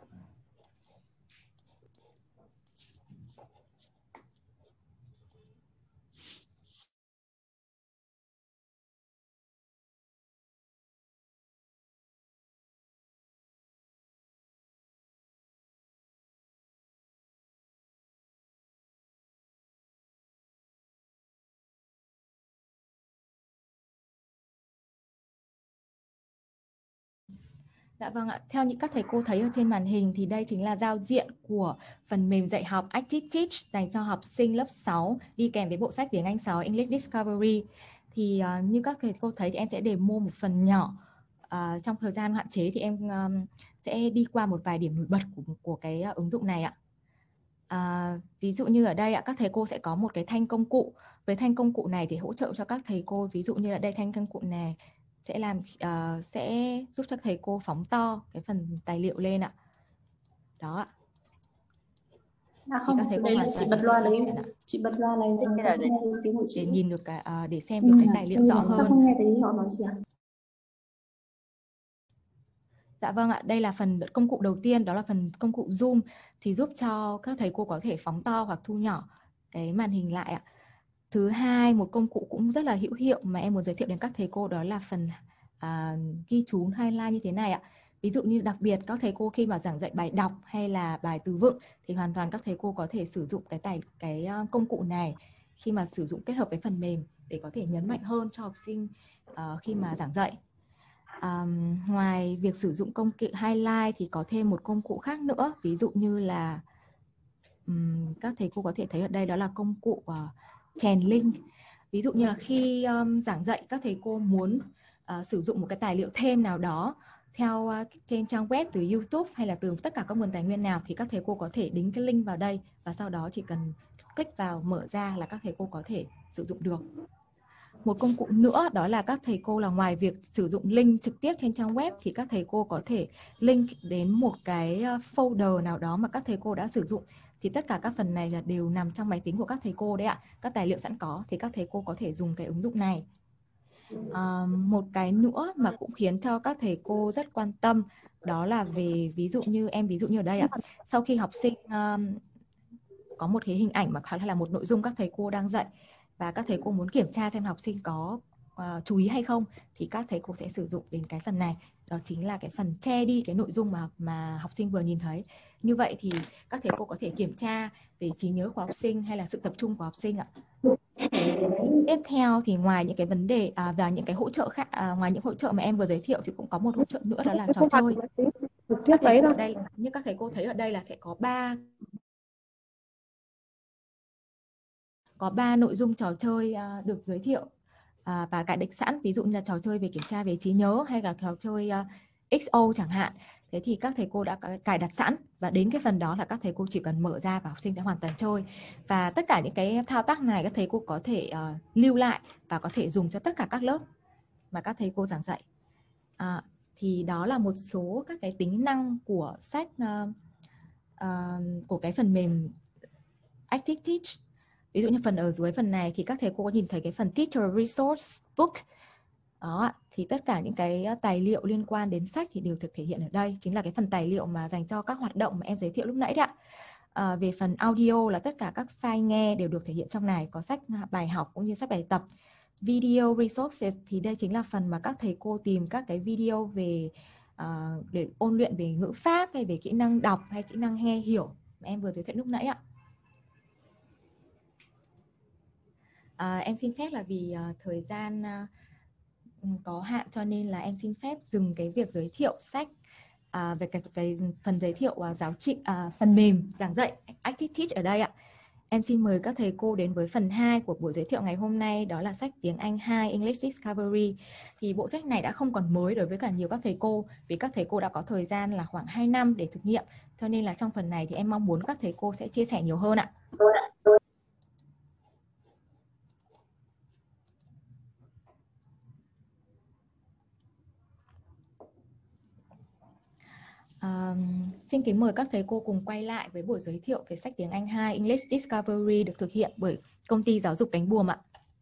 Speaker 1: Dạ vâng ạ, theo như các thầy cô thấy ở trên màn hình thì đây chính là giao diện của phần mềm dạy học Active Teach dành cho học sinh lớp 6 đi kèm với bộ sách tiếng Anh 6 English Discovery. Thì như các thầy cô thấy thì em sẽ demo một phần nhỏ. Trong thời gian hạn chế thì em sẽ đi qua một vài điểm nổi bật của cái ứng dụng này ạ. Ví dụ như ở đây ạ, các thầy cô sẽ có một cái thanh công cụ. Với thanh công cụ này thì hỗ trợ cho các thầy cô, ví dụ như là đây thanh công cụ này sẽ giúp cho thầy cô phóng to cái phần tài liệu lên ạ. Đó ạ.
Speaker 2: Không,
Speaker 1: các thầy cô
Speaker 2: đấy chị bật loa đấy, chị bật loa này
Speaker 1: để nhìn được để xem được cái tài liệu rõ hơn.
Speaker 2: Sao không nghe thấy họ nói gì ạ?
Speaker 1: Dạ vâng ạ, đây là phần công cụ đầu tiên, đó là phần công cụ Zoom thì giúp cho các thầy cô có thể phóng to hoặc thu nhỏ cái màn hình lại ạ. Thứ hai, một công cụ cũng rất là hữu hiệu mà em muốn giới thiệu đến các thầy cô đó là phần ghi chú highlight như thế này ạ. Ví dụ như đặc biệt các thầy cô khi mà giảng dạy bài đọc hay là bài từ vựng thì hoàn toàn các thầy cô có thể sử dụng cái công cụ này khi mà sử dụng kết hợp với phần mềm để có thể nhấn mạnh hơn cho học sinh khi mà giảng dạy. Ngoài việc sử dụng công cụ highlight thì có thêm một công cụ khác nữa, ví dụ như là các thầy cô có thể thấy ở đây đó là công cụ chèn link. Ví dụ như là khi giảng dạy các thầy cô muốn sử dụng một cái tài liệu thêm nào đó theo trên trang web từ YouTube hay là từ tất cả các nguồn tài nguyên nào, thì các thầy cô có thể đính cái link vào đây và sau đó chỉ cần click vào mở ra là các thầy cô có thể sử dụng được. Một công cụ nữa đó là các thầy cô là ngoài việc sử dụng link trực tiếp trên trang web thì các thầy cô có thể link đến một cái folder nào đó mà các thầy cô đã sử dụng. Thì tất cả các phần này là đều nằm trong máy tính của các thầy cô đấy ạ. Các tài liệu sẵn có thì các thầy cô có thể dùng cái ứng dụng này. Một cái nữa mà cũng khiến cho các thầy cô rất quan tâm đó là về ví dụ như ở đây ạ. Sau khi học sinh có một cái hình ảnh mà hay là một nội dung các thầy cô đang dạy và các thầy cô muốn kiểm tra xem học sinh có chú ý hay không thì các thầy cô sẽ sử dụng đến cái phần này. Đó chính là cái phần che đi cái nội dung mà học sinh vừa nhìn thấy. Như vậy thì các thầy cô có thể kiểm tra về trí nhớ của học sinh hay là sự tập trung của học sinh ạ. Tiếp theo thì ngoài những cái vấn đề và những cái hỗ trợ khác, ngoài những hỗ trợ mà em vừa giới thiệu thì cũng có một hỗ trợ nữa đó là trò chơi. Như các thầy cô thấy ở đây là sẽ có 3 nội dung trò chơi được giới thiệu và cài đặt sẵn, ví dụ như là trò chơi về kiểm tra về trí nhớ hay là trò chơi XO chẳng hạn. Thế thì các thầy cô đã cài đặt sẵn và đến cái phần đó là các thầy cô chỉ cần mở ra và học sinh sẽ hoàn toàn chơi. Và tất cả những cái thao tác này các thầy cô có thể lưu lại và có thể dùng cho tất cả các lớp mà các thầy cô giảng dạy. Thì đó là một số các cái tính năng của sách của cái phần mềm Active Teach. Ví dụ như phần ở dưới phần này thì các thầy cô có nhìn thấy cái phần Teacher Resource Book. Đó, thì tất cả những cái tài liệu liên quan đến sách thì đều được thể hiện ở đây. Chính là cái phần tài liệu mà dành cho các hoạt động mà em giới thiệu lúc nãy đấy ạ. Về phần audio là tất cả các file nghe đều được thể hiện trong này. Có sách bài học cũng như sách bài tập. Video Resources thì đây chính là phần mà các thầy cô tìm các cái video về để ôn luyện về ngữ pháp hay về kỹ năng đọc hay kỹ năng nghe hiểu mà em vừa giới thiệu lúc nãy ạ. Em xin phép là vì thời gian có hạn cho nên là em xin phép dừng cái việc giới thiệu sách về cái phần giới thiệu phần mềm giảng dạy Active Teach ở đây ạ. Em xin mời các thầy cô đến với phần 2 của buổi giới thiệu ngày hôm nay, đó là sách tiếng Anh 2 English Discovery. Thì bộ sách này đã không còn mới đối với cả nhiều các thầy cô, vì các thầy cô đã có thời gian là khoảng 2 năm để thực nghiệm. Cho nên là trong phần này thì em mong muốn các thầy cô sẽ chia sẻ nhiều hơn ạ. Xin kính mời các thầy cô cùng quay lại với buổi giới thiệu về sách tiếng Anh 2 English Discovery được thực hiện bởi công ty giáo dục Cánh Buồm ạ.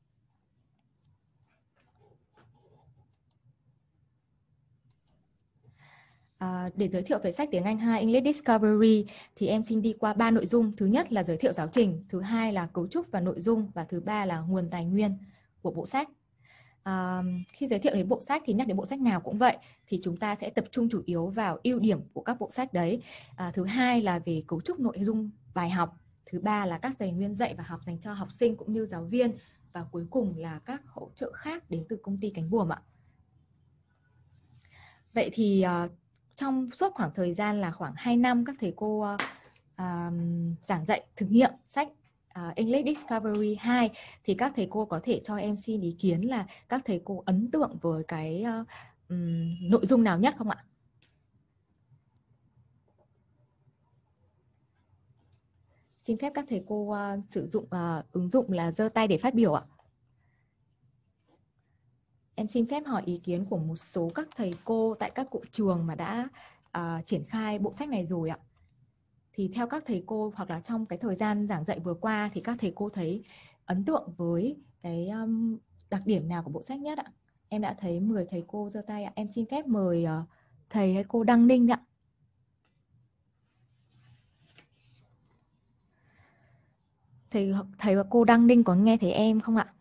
Speaker 1: Để giới thiệu về sách tiếng Anh 2 English Discovery thì em xin đi qua 3 nội dung. Thứ nhất là giới thiệu giáo trình, thứ hai là cấu trúc và nội dung và thứ ba là nguồn tài nguyên của bộ sách. Khi giới thiệu đến bộ sách thì nhắc đến bộ sách nào cũng vậy, thì chúng ta sẽ tập trung chủ yếu vào ưu điểm của các bộ sách đấy. Thứ hai là về cấu trúc nội dung bài học, thứ ba là các tài nguyên dạy và học dành cho học sinh cũng như giáo viên, và cuối cùng là các hỗ trợ khác đến từ công ty Cánh Buồm ạ. Vậy thì trong suốt khoảng thời gian là khoảng 2 năm các thầy cô giảng dạy thực nghiệm sách English Discovery 2 thì các thầy cô có thể cho em xin ý kiến là các thầy cô ấn tượng với cái nội dung nào nhất không ạ? Xin phép các thầy cô sử dụng ứng dụng là giơ tay để phát biểu ạ. Em xin phép hỏi ý kiến của một số các thầy cô tại các cụm trường mà đã triển khai bộ sách này rồi ạ. Thì theo các thầy cô hoặc là trong cái thời gian giảng dạy vừa qua thì các thầy cô thấy ấn tượng với cái đặc điểm nào của bộ sách nhất ạ? Em đã thấy 10 thầy cô giơ tay ạ. Em xin phép mời thầy hay cô Đăng Ninh ạ. Thầy và cô Đăng Ninh có nghe thấy em không ạ?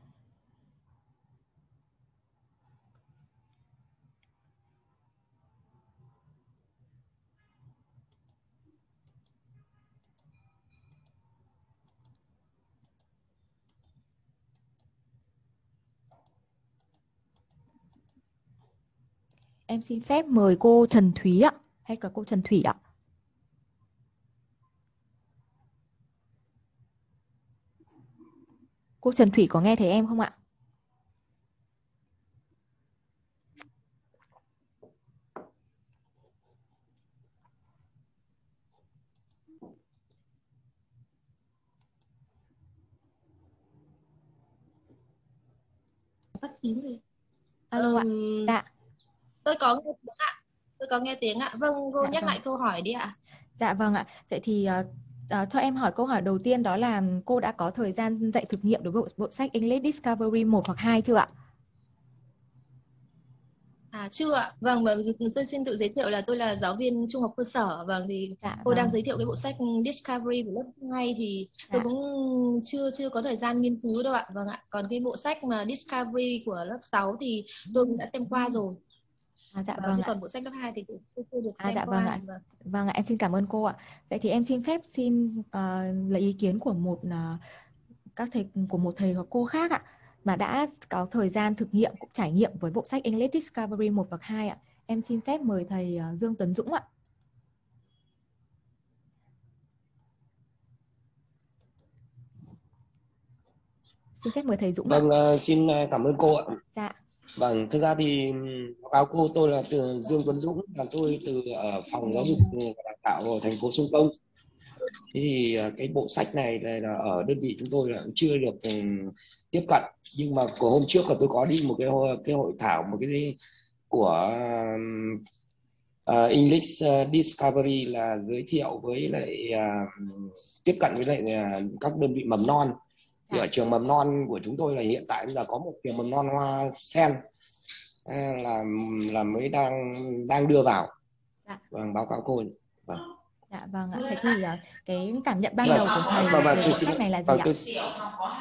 Speaker 1: Em xin phép mời cô Trần Thúy ạ, hay cả cô Trần Thủy ạ. Cô Trần Thủy có nghe thấy em không ạ?
Speaker 16: Tắt tiếng gì?
Speaker 1: Alo ạ. Dạ.
Speaker 16: Tôi có nghe tiếng ạ. Tôi có nghe tiếng ạ. Vâng, cô
Speaker 1: Dạ,
Speaker 16: nhắc
Speaker 1: vâng.
Speaker 16: lại câu hỏi đi ạ.
Speaker 1: Dạ vâng ạ. Vậy thì cho em hỏi câu hỏi đầu tiên, đó là cô đã có thời gian dạy thực nghiệm đối với bộ sách English Discovery 1 hoặc 2 chưa ạ?
Speaker 16: Chưa ạ. Vâng, tôi xin tự giới thiệu là tôi là giáo viên trung học cơ sở. Vâng, thì cô đang giới thiệu cái bộ sách Discovery của lớp 2 thì tôi cũng chưa có thời gian nghiên cứu đâu ạ. Vâng ạ. Còn cái bộ sách mà Discovery của lớp 6 thì tôi cũng đã xem qua rồi.
Speaker 1: Dạ
Speaker 16: Và
Speaker 1: vâng
Speaker 16: thế
Speaker 1: ạ.
Speaker 16: còn bộ sách lớp 2 thì tôi chưa được xem
Speaker 1: Dạ
Speaker 16: qua.
Speaker 1: vâng ạ. Vâng ạ, em xin cảm ơn cô ạ. Vậy thì em xin phép lấy ý kiến của một thầy hoặc cô khác ạ, mà đã có thời gian thực nghiệm cũng trải nghiệm với bộ sách English Discovery 1 và 2 ạ. Em xin phép mời thầy Dương Tuấn Dũng ạ. Xin phép mời thầy Dũng ạ.
Speaker 14: Vâng, xin cảm ơn cô ạ.
Speaker 1: Dạ.
Speaker 14: Vâng, thực ra thì báo cáo cô, tôi là từ Dương Tuấn Dũng, và tôi từ phòng giáo dục và đào tạo ở thành phố Sông Công. Thế thì cái bộ sách này là ở đơn vị chúng tôi là cũng chưa được tiếp cận, nhưng mà của hôm trước là tôi có đi một cái hội thảo của English Discovery, là giới thiệu với lại tiếp cận với lại các đơn vị mầm non. Thì ở trường mầm non của chúng tôi là hiện tại bây giờ có một trường mầm non Hoa Sen là mới đang đưa vào.
Speaker 1: Dạ.
Speaker 14: Vâng, báo cáo cô. Vâng.
Speaker 1: Dạ vâng ạ. Thế thì cái cảm nhận ban đầu của thầy về bộ sách này là gì ạ?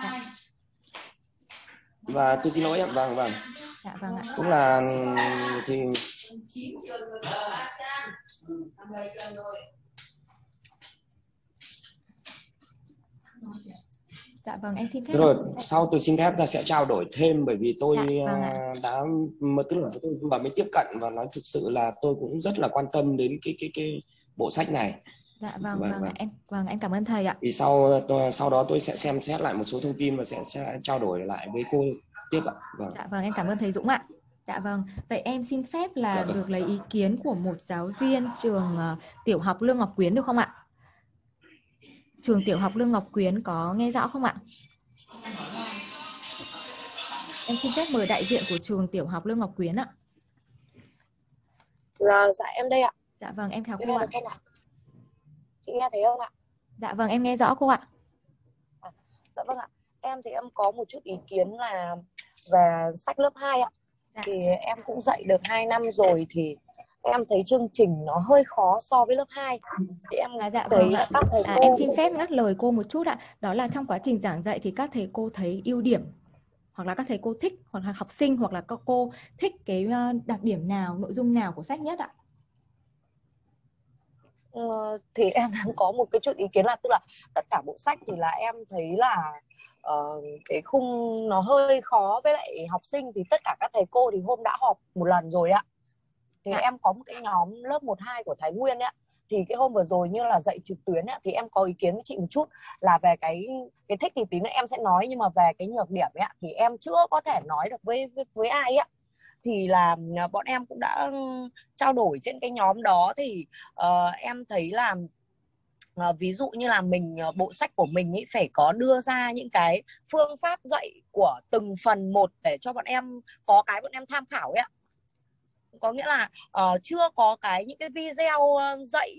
Speaker 14: Và tôi xin lỗi ạ. Vâng.
Speaker 1: Dạ vâng ạ.
Speaker 14: Cũng là thì
Speaker 1: dạ vâng, em xin phép.
Speaker 14: rồi sau tôi xin phép ta sẽ trao đổi thêm, bởi vì tôi đã tức là tôi vừa mới tiếp cận, và nói thực sự là tôi cũng rất là quan tâm đến cái bộ sách này.
Speaker 1: Dạ vâng, em cảm ơn thầy ạ.
Speaker 14: Thì sau đó tôi sẽ xem xét lại một số thông tin và sẽ trao đổi lại với cô tiếp ạ. Vâng.
Speaker 1: Dạ vâng, em cảm ơn thầy Dũng ạ. Dạ vâng, vậy em xin phép là được lấy ý kiến của một giáo viên trường tiểu học Lương Ngọc Quyến được không ạ? Trường tiểu học Lương Ngọc Quyến có nghe rõ không ạ? Em xin phép mời đại diện của trường tiểu học Lương Ngọc Quyến ạ.
Speaker 17: Dạ em đây ạ.
Speaker 1: Dạ vâng, em chào cô ạ.
Speaker 17: Chị nghe thấy không ạ?
Speaker 1: Dạ vâng, em nghe rõ cô ạ.
Speaker 17: Dạ vâng ạ. Em thì em có một chút ý kiến là về sách lớp 2 ạ. Thì em cũng dạy được 2 năm rồi, thì em thấy chương trình nó hơi khó so với lớp 2. Thì em thấy các thầy cô...
Speaker 1: Em xin phép ngắt lời cô một chút ạ. Đó là trong quá trình giảng dạy thì các thầy cô thấy ưu điểm, hoặc là các thầy cô thích, hoặc là học sinh, hoặc là các cô thích cái đặc điểm nào, nội dung nào của sách nhất ạ?
Speaker 17: Thì em đang có một cái chút ý kiến là tức là tất cả bộ sách thì là em thấy là cái khung nó hơi khó với lại học sinh. Thì tất cả các thầy cô thì hôm đã họp một lần rồi ạ. Thì em có một cái nhóm lớp 1-2 của Thái Nguyên ấy, thì cái hôm vừa rồi như là dạy trực tuyến ấy, thì em có ý kiến với chị một chút là về cái thích thì tí nữa em sẽ nói, nhưng mà về cái nhược điểm ấy thì em chưa có thể nói được với ai ấy. Thì là bọn em cũng đã trao đổi trên cái nhóm đó, thì em thấy là ví dụ như là bộ sách của mình ý phải có đưa ra những cái phương pháp dạy của từng phần một để cho bọn em có cái bọn em tham khảo ấy ạ. Có nghĩa là chưa có những cái video dạy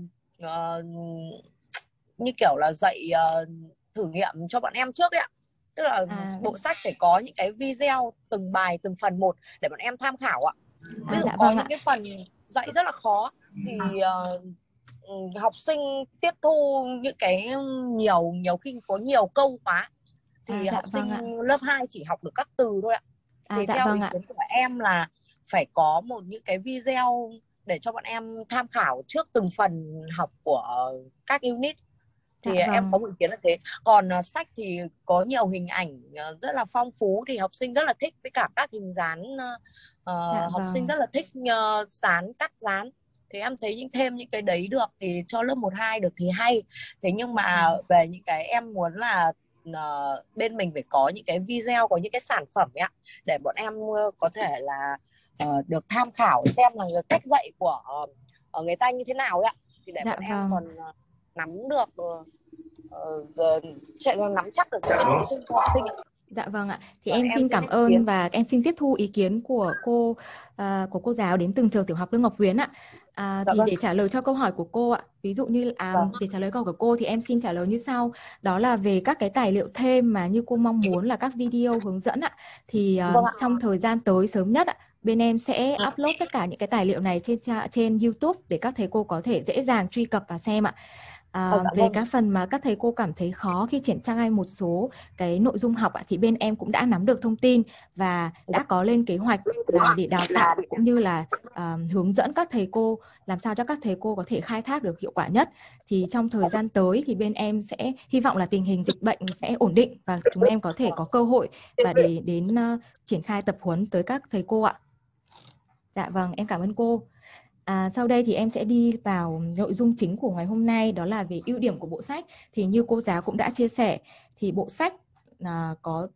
Speaker 17: như kiểu là dạy thử nghiệm cho bọn em trước ấy ạ. Tức là bộ sách phải có những cái video từng bài từng phần một để bọn em tham khảo ạ. Ví dụ có những cái phần dạy rất là khó thì học sinh tiếp thu những cái nhiều khi có nhiều câu quá thì học sinh lớp 2 chỉ học được các từ thôi ạ. Thì theo ý kiến của em là phải có những cái video để cho bọn em tham khảo trước từng phần học của các unit. Thì em có một ý kiến là thế. Còn sách thì có nhiều hình ảnh rất là phong phú, thì học sinh rất là thích, với cả các hình dán học sinh rất là thích dán, cắt dán. Thì em thấy thêm những cái đấy được thì cho lớp 1-2 được thì hay. Thế nhưng mà về những cái em muốn là bên mình phải có những cái video, có những cái sản phẩm ấy ạ, để bọn em có thể là được tham khảo xem là cách dạy của người ta như thế nào ấy ạ, thì để bọn em còn nắm được nắm chắc được cái nội dung cho học sinh.
Speaker 1: Dạ vâng ạ. Thì em xin cảm ơn và em xin tiếp thu ý kiến của cô giáo đến từ trường tiểu học Lương Ngọc Quyến ạ. Thì để trả lời cho câu hỏi của cô ạ, ví dụ như để trả lời câu hỏi của cô thì em xin trả lời như sau. Đó là về các cái tài liệu thêm mà như cô mong muốn là các video hướng dẫn ạ, thì trong thời gian tới sớm nhất ạ, bên em sẽ upload tất cả những cái tài liệu này trên YouTube để các thầy cô có thể dễ dàng truy cập và xem ạ. Về các phần mà các thầy cô cảm thấy khó khi triển khai một số cái nội dung học thì bên em cũng đã nắm được thông tin và đã có lên kế hoạch để đào tạo cũng như là hướng dẫn các thầy cô làm sao cho các thầy cô có thể khai thác được hiệu quả nhất. Thì trong thời gian tới thì bên em sẽ hy vọng là tình hình dịch bệnh sẽ ổn định và chúng em có thể có cơ hội và để đến triển khai tập huấn tới các thầy cô ạ. Dạ vâng, em cảm ơn cô. Sau đây thì em sẽ đi vào nội dung chính của ngày hôm nay, đó là về ưu điểm của bộ sách. Thì như cô giáo cũng đã chia sẻ thì bộ sách có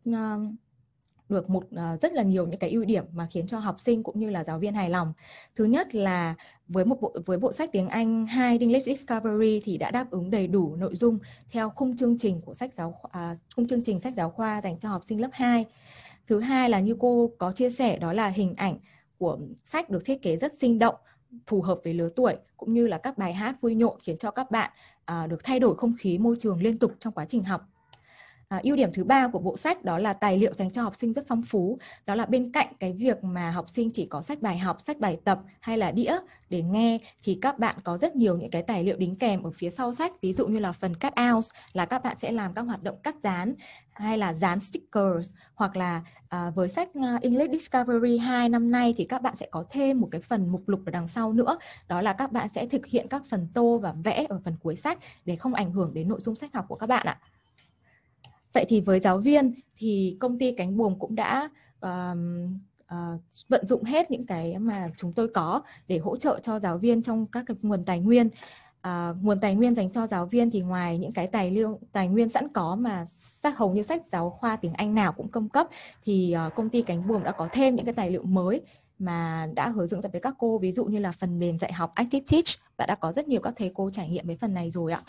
Speaker 1: được rất là nhiều những cái ưu điểm mà khiến cho học sinh cũng như là giáo viên hài lòng. Thứ nhất là với bộ sách tiếng Anh 2 English Discovery thì đã đáp ứng đầy đủ nội dung theo khung chương trình của khung chương trình sách giáo khoa dành cho học sinh lớp 2. Thứ hai là như cô có chia sẻ, đó là hình ảnh của sách được thiết kế rất sinh động, phù hợp với lứa tuổi, cũng như là các bài hát vui nhộn khiến cho các bạn được thay đổi không khí môi trường liên tục trong quá trình học. Ưu điểm thứ ba của bộ sách đó là tài liệu dành cho học sinh rất phong phú. Đó là bên cạnh cái việc mà học sinh chỉ có sách bài học, sách bài tập hay là đĩa để nghe, thì các bạn có rất nhiều những cái tài liệu đính kèm ở phía sau sách. Ví dụ như là phần cut out là các bạn sẽ làm các hoạt động cắt dán hay là dán stickers, hoặc là với sách English Discovery 2 năm nay thì các bạn sẽ có thêm một cái phần mục lục ở đằng sau nữa. Đó là các bạn sẽ thực hiện các phần tô và vẽ ở phần cuối sách để không ảnh hưởng đến nội dung sách học của các bạn ạ. Vậy thì với giáo viên thì công ty Cánh Buồm cũng đã vận dụng hết những cái mà chúng tôi có để hỗ trợ cho giáo viên trong các cái nguồn tài nguyên. Nguồn tài nguyên dành cho giáo viên thì ngoài những cái tài nguyên sẵn có mà hầu như sách giáo khoa tiếng Anh nào cũng cung cấp, thì công ty Cánh Buồm đã có thêm những cái tài liệu mới mà đã hướng dẫn với các cô, ví dụ như là phần mềm dạy học Active Teach, và đã có rất nhiều các thầy cô trải nghiệm với phần này rồi ạ.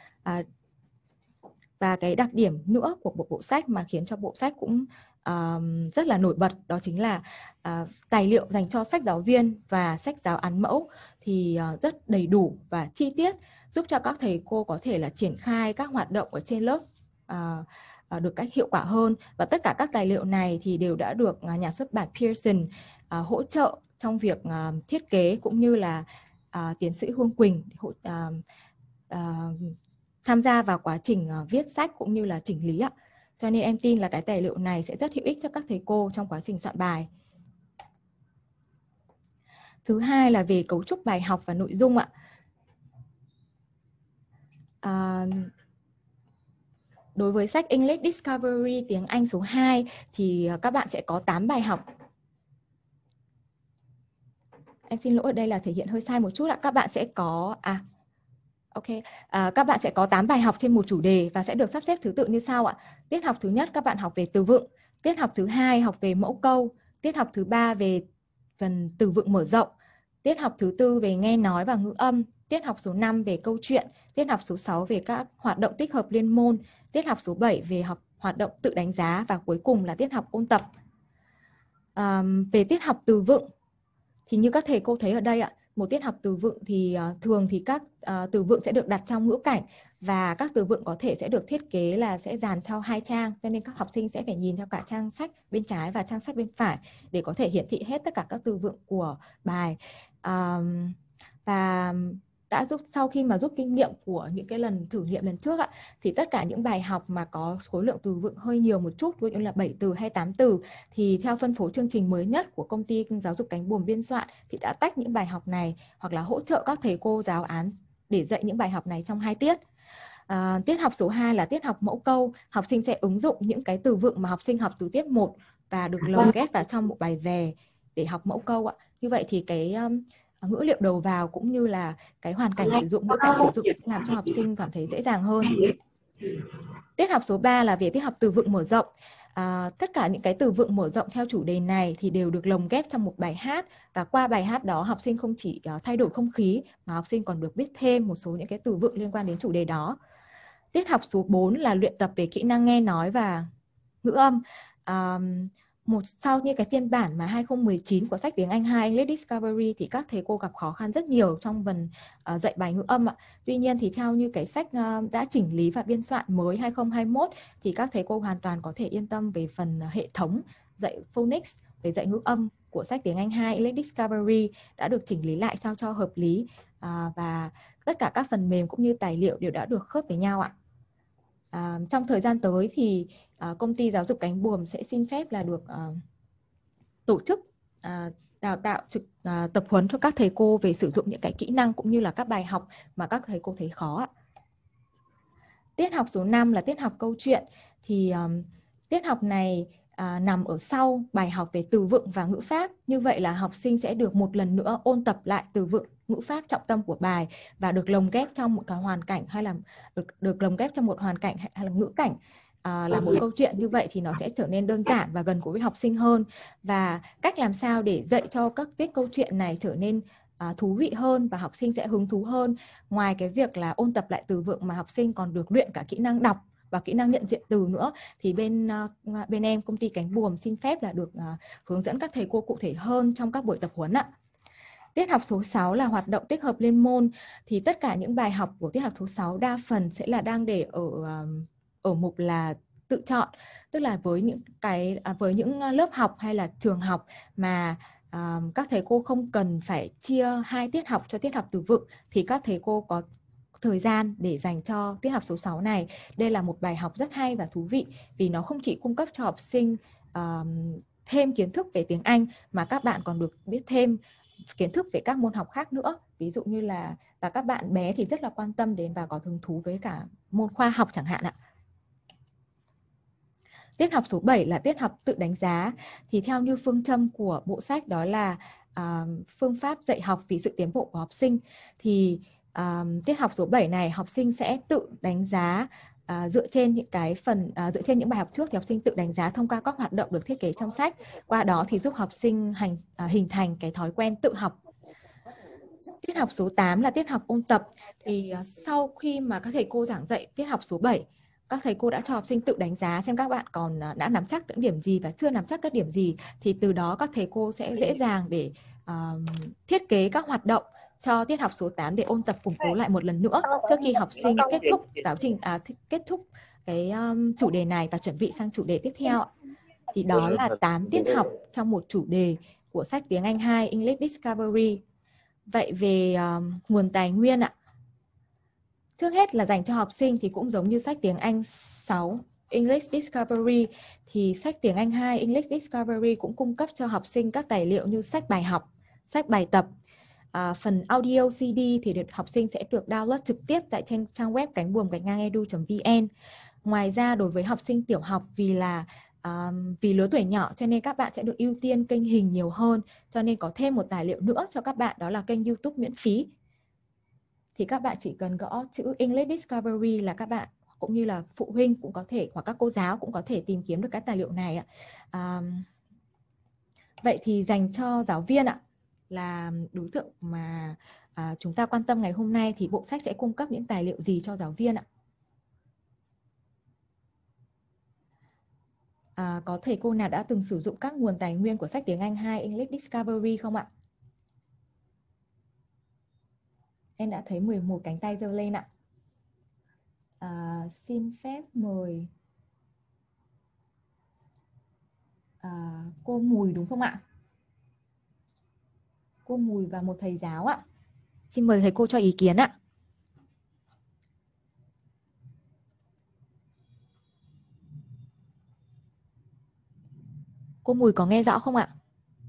Speaker 1: Và cái đặc điểm nữa của bộ sách mà khiến cho bộ sách cũng rất là nổi bật, đó chính là tài liệu dành cho sách giáo viên và sách giáo án mẫu thì rất đầy đủ và chi tiết, giúp cho các thầy cô có thể là triển khai các hoạt động ở trên lớp được cách hiệu quả hơn. Và tất cả các tài liệu này thì đều đã được nhà xuất bản Pearson hỗ trợ trong việc thiết kế, cũng như là tiến sĩ Hương Quỳnh tham gia vào quá trình viết sách cũng như là chỉnh lý ạ. Cho nên em tin là cái tài liệu này sẽ rất hữu ích cho các thầy cô trong quá trình soạn bài. Thứ hai là về cấu trúc bài học và nội dung ạ. Đối với sách English Discovery tiếng Anh số 2 thì các bạn sẽ có 8 bài học. Em xin lỗi, ở đây là thể hiện hơi sai một chút ạ. Các bạn sẽ có các bạn sẽ có 8 bài học trên một chủ đề và sẽ được sắp xếp thứ tự như sau ạ. Tiết học thứ nhất các bạn học về từ vựng, tiết học thứ hai học về mẫu câu, tiết học thứ ba về phần từ vựng mở rộng, tiết học thứ tư về nghe nói và ngữ âm, tiết học số 5 về câu chuyện, tiết học số 6 về các hoạt động tích hợp liên môn, tiết học số 7 về hoạt động tự đánh giá, và cuối cùng là tiết học ôn tập. Về tiết học từ vựng thì như các thầy cô thấy ở đây ạ, một tiết học từ vựng thì thường thì các từ vựng sẽ được đặt trong ngữ cảnh, và các từ vựng có thể sẽ được thiết kế là sẽ dàn theo 2 trang, cho nên các học sinh sẽ phải nhìn theo cả trang sách bên trái và trang sách bên phải để có thể hiển thị hết tất cả các từ vựng của bài. Và đã sau khi mà rút kinh nghiệm của những cái lần thử nghiệm lần trước ạ, thì tất cả những bài học mà có khối lượng từ vựng hơi nhiều một chút, ví dụ như là 7 từ hay 8 từ, thì theo phân phối chương trình mới nhất của công ty giáo dục Cánh Buồm biên soạn thì đã tách những bài học này hoặc là hỗ trợ các thầy cô giáo án để dạy những bài học này trong 2 tiết. Tiết học số 2 là tiết học mẫu câu. Học sinh sẽ ứng dụng những cái từ vựng mà học sinh học từ tiết 1 và được lồng ghép vào trong một bài về để học mẫu câu ạ. Như vậy thì cái ngữ liệu đầu vào cũng như là cái hoàn cảnh sử dụng, ngữ cảnh sử dụng sẽ làm cho học sinh cảm thấy dễ dàng hơn. Tiết học số 3 là về tiết học từ vựng mở rộng. Tất cả những cái từ vựng mở rộng theo chủ đề này thì đều được lồng ghép trong một bài hát, và qua bài hát đó học sinh không chỉ thay đổi không khí mà học sinh còn được biết thêm một số những cái từ vựng liên quan đến chủ đề đó. Tiết học số 4 là luyện tập về kỹ năng nghe nói và ngữ âm. Sau như cái phiên bản mà 2019 của sách tiếng Anh 2 English Discovery thì các thầy cô gặp khó khăn rất nhiều trong phần dạy bài ngữ âm ạ. Tuy nhiên thì theo như cái sách đã chỉnh lý và biên soạn mới 2021 thì các thầy cô hoàn toàn có thể yên tâm về phần hệ thống dạy phonics, về dạy ngữ âm của sách tiếng Anh 2 English Discovery đã được chỉnh lý lại sao cho hợp lý, và tất cả các phần mềm cũng như tài liệu đều đã được khớp với nhau ạ. Trong thời gian tới thì công ty giáo dục Cánh Buồm sẽ xin phép là được tổ chức đào tạo tập huấn cho các thầy cô về sử dụng những cái kỹ năng cũng như là các bài học mà các thầy cô thấy khó ạ. Tiết học số 5 là tiết học câu chuyện. Thì tiết học này nằm ở sau bài học về từ vựng và ngữ pháp. Như vậy là học sinh sẽ được một lần nữa ôn tập lại từ vựng, ngữ pháp trọng tâm của bài và được lồng ghép trong một cái hoàn cảnh hay là được lồng ghép trong một hoàn cảnh hay là ngữ cảnh là một câu chuyện. Như vậy thì nó sẽ trở nên đơn giản và gần gũi với học sinh hơn. Và cách làm sao để dạy cho các tiết câu chuyện này trở nên thú vị hơn và học sinh sẽ hứng thú hơn, ngoài cái việc là ôn tập lại từ vựng mà học sinh còn được luyện cả kỹ năng đọc và kỹ năng nhận diện từ nữa, thì bên em công ty Cánh Buồm xin phép là được hướng dẫn các thầy cô cụ thể hơn trong các buổi tập huấn ạ. Tiết học số 6 là hoạt động tích hợp liên môn. Thì tất cả những bài học của tiết học số 6 đa phần sẽ là đang để ở mục là tự chọn, tức là với những lớp học hay là trường học mà các thầy cô không cần phải chia 2 tiết học cho tiết học từ vựng thì các thầy cô có thời gian để dành cho tiết học số 6 này. Đây là một bài học rất hay và thú vị vì nó không chỉ cung cấp cho học sinh thêm kiến thức về tiếng Anh mà các bạn còn được biết thêm kiến thức về các môn học khác nữa. Ví dụ như là và các bạn bé thì rất là quan tâm đến và có hứng thú với cả môn khoa học chẳng hạn ạ. Tiết học số 7 là tiết học tự đánh giá. Thì theo như phương châm của bộ sách đó là phương pháp dạy học vì sự tiến bộ của học sinh, thì tiết học số 7 này học sinh sẽ tự đánh giá dựa trên những bài học trước thì học sinh tự đánh giá thông qua các hoạt động được thiết kế trong sách. Qua đó thì giúp học sinh hình thành cái thói quen tự học. Tiết học số 8 là tiết học ôn tập. Thì sau khi mà các thầy cô giảng dạy tiết học số 7, các thầy cô đã cho học sinh tự đánh giá xem các bạn còn đã nắm chắc những điểm gì và chưa nắm chắc các điểm gì. Thì từ đó các thầy cô sẽ dễ dàng để thiết kế các hoạt động cho tiết học số 8 để ôn tập củng cố lại một lần nữa trước khi học sinh kết thúc cái chủ đề này và chuẩn bị sang chủ đề tiếp theo. Thì đó là 8 tiết học trong một chủ đề của sách tiếng Anh 2 English Discovery. Vậy về nguồn tài nguyên ạ. Trước hết là dành cho học sinh thì cũng giống như sách tiếng Anh 6 English Discovery, thì sách tiếng Anh 2 English Discovery cũng cung cấp cho học sinh các tài liệu như sách bài học, sách bài tập. Phần audio CD thì học sinh sẽ được download trực tiếp tại trên trang web cánh-buồm-edu.vn. Ngoài ra đối với học sinh tiểu học vì lứa tuổi nhỏ cho nên các bạn sẽ được ưu tiên kênh hình nhiều hơn, cho nên có thêm một tài liệu nữa cho các bạn, đó là kênh YouTube miễn phí. Thì các bạn chỉ cần gõ chữ English Discovery là các bạn cũng như là phụ huynh cũng có thể hoặc các cô giáo cũng có thể tìm kiếm được các tài liệu này ạ. Vậy thì dành cho giáo viên ạ, là đối tượng mà chúng ta quan tâm ngày hôm nay, thì bộ sách sẽ cung cấp những tài liệu gì cho giáo viên ạ? Có thầy cô nào đã từng sử dụng các nguồn tài nguyên của sách tiếng Anh 2 English Discovery không ạ? Em đã thấy 11 cánh tay giơ lên ạ. Xin phép mời cô Mùi đúng không ạ? Cô Mùi và một thầy giáo ạ. Xin mời thầy cô cho ý kiến ạ. Cô Mùi có nghe rõ không ạ?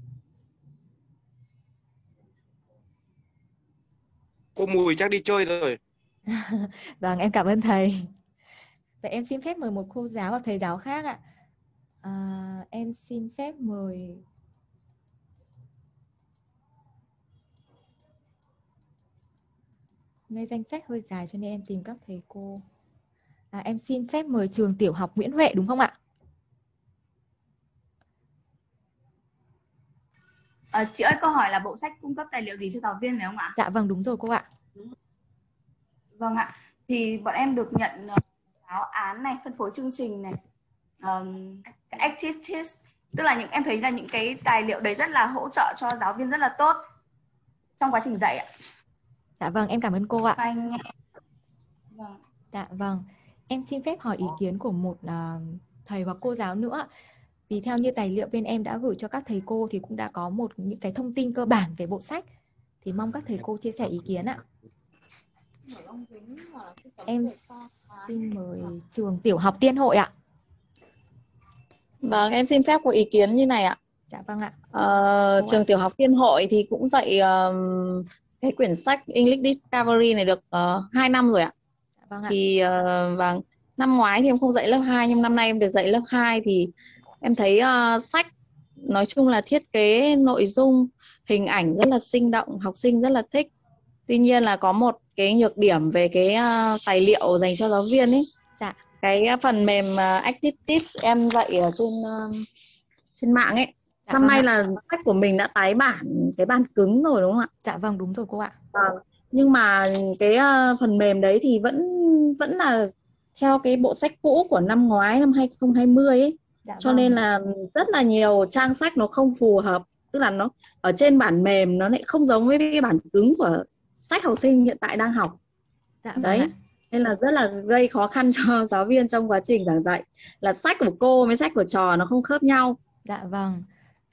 Speaker 7: Cô Mùi chắc đi chơi rồi.
Speaker 1: Vâng, em cảm ơn thầy. Vậy em xin phép mời một cô giáo hoặc thầy giáo khác ạ. Em xin phép mời Nơi danh sách hơi dài cho nên em tìm các thầy cô. Em xin phép mời trường tiểu học Nguyễn Huệ đúng không ạ?
Speaker 18: Chị ơi, câu hỏi là bộ sách cung cấp tài liệu gì cho giáo viên phải không ạ?
Speaker 1: Dạ vâng, đúng rồi cô ạ.
Speaker 18: Vâng ạ. Thì bọn em được nhận giáo án này, phân phối chương trình này, activities, tức là em thấy là những cái tài liệu đấy rất là hỗ trợ cho giáo viên rất là tốt trong quá trình dạy ạ.
Speaker 1: Dạ vâng, em cảm ơn cô ạ.
Speaker 18: Anh... Vâng.
Speaker 1: Dạ vâng, em xin phép hỏi ý kiến của một thầy hoặc cô giáo nữa. Vì theo như tài liệu bên em đã gửi cho các thầy cô thì cũng đã có những cái thông tin cơ bản về bộ sách. Thì mong các thầy cô chia sẻ ý kiến ạ. Em xin mời trường tiểu học Tiên Hội ạ.
Speaker 19: Vâng, em xin phép có ý kiến như này ạ.
Speaker 1: Dạ vâng ạ.
Speaker 19: Trường tiểu học Tiên Hội thì cũng dạy cái quyển sách English Discovery này được 2 năm rồi ạ.
Speaker 1: Dạ vâng ạ.
Speaker 19: Thì vâng, năm ngoái thì em không dạy lớp 2 nhưng năm nay em được dạy lớp 2 thì em thấy sách nói chung là thiết kế nội dung, hình ảnh rất là sinh động, học sinh rất là thích. Tuy nhiên là có một cái nhược điểm về cái tài liệu dành cho giáo viên ấy.
Speaker 1: Dạ.
Speaker 19: Cái phần mềm Activities em dạy ở trên mạng ấy.
Speaker 1: Dạ
Speaker 19: năm
Speaker 1: vâng
Speaker 19: nay
Speaker 1: ạ.
Speaker 19: là sách của mình đã tái bản cái bản cứng rồi đúng không ạ?
Speaker 1: Dạ vâng, đúng rồi cô ạ.
Speaker 19: Nhưng mà cái phần mềm đấy thì vẫn là theo cái bộ sách cũ của năm ngoái, năm 2020 ấy.
Speaker 1: Dạ
Speaker 19: Cho
Speaker 1: vâng.
Speaker 19: nên là rất là nhiều trang sách nó không phù hợp, tức là nó ở trên bản mềm nó lại không giống với cái bản cứng của sách học sinh hiện tại đang học.
Speaker 1: Dạ vâng
Speaker 19: Đấy,
Speaker 1: ạ.
Speaker 19: nên là rất là gây khó khăn cho giáo viên trong quá trình giảng dạy, là sách của cô với sách của trò nó không khớp nhau.
Speaker 1: Dạ vâng.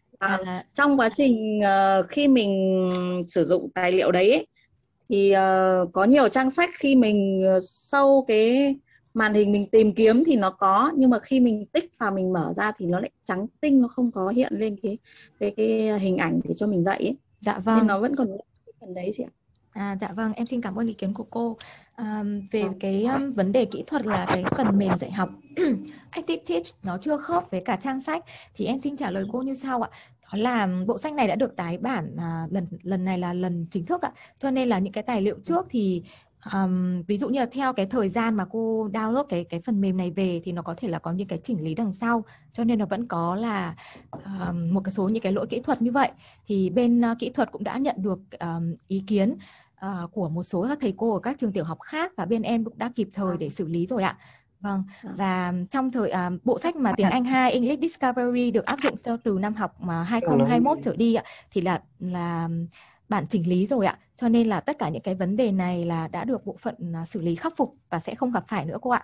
Speaker 19: Trong quá trình khi mình sử dụng tài liệu đấy ấy, thì có nhiều trang sách khi mình sâu cái màn hình mình tìm kiếm thì nó có, nhưng mà khi mình tích vào mình mở ra thì nó lại trắng tinh, nó không có hiện lên cái hình ảnh để cho mình dạy ấy.
Speaker 1: Dạ vâng.
Speaker 19: Nên nó vẫn còn cái phần đấy chị ạ.
Speaker 1: Dạ vâng, em xin cảm ơn ý kiến của cô. Về cái vấn đề kỹ thuật là cái phần mềm dạy học Activities nó chưa khớp với cả trang sách thì em xin trả lời cô như sau ạ. Đó là bộ sách này đã được tái bản lần này là lần chính thức ạ. Cho nên là những cái tài liệu trước thì ví dụ như là theo cái thời gian mà cô download cái phần mềm này về thì nó có thể là có những cái chỉnh lý đằng sau, cho nên nó vẫn có là một cái số những cái lỗi kỹ thuật như vậy. Thì bên kỹ thuật cũng đã nhận được ý kiến của một số các thầy cô ở các trường tiểu học khác và bên em cũng đã kịp thời để xử lý rồi ạ. Vâng, và trong bộ sách mà tiếng Anh 2 English Discovery được áp dụng từ năm học mà 2021 trở đi ạ, thì là bản chỉnh lý rồi ạ. Cho nên là tất cả những cái vấn đề này là đã được bộ phận xử lý khắc phục và sẽ không gặp phải nữa cô ạ.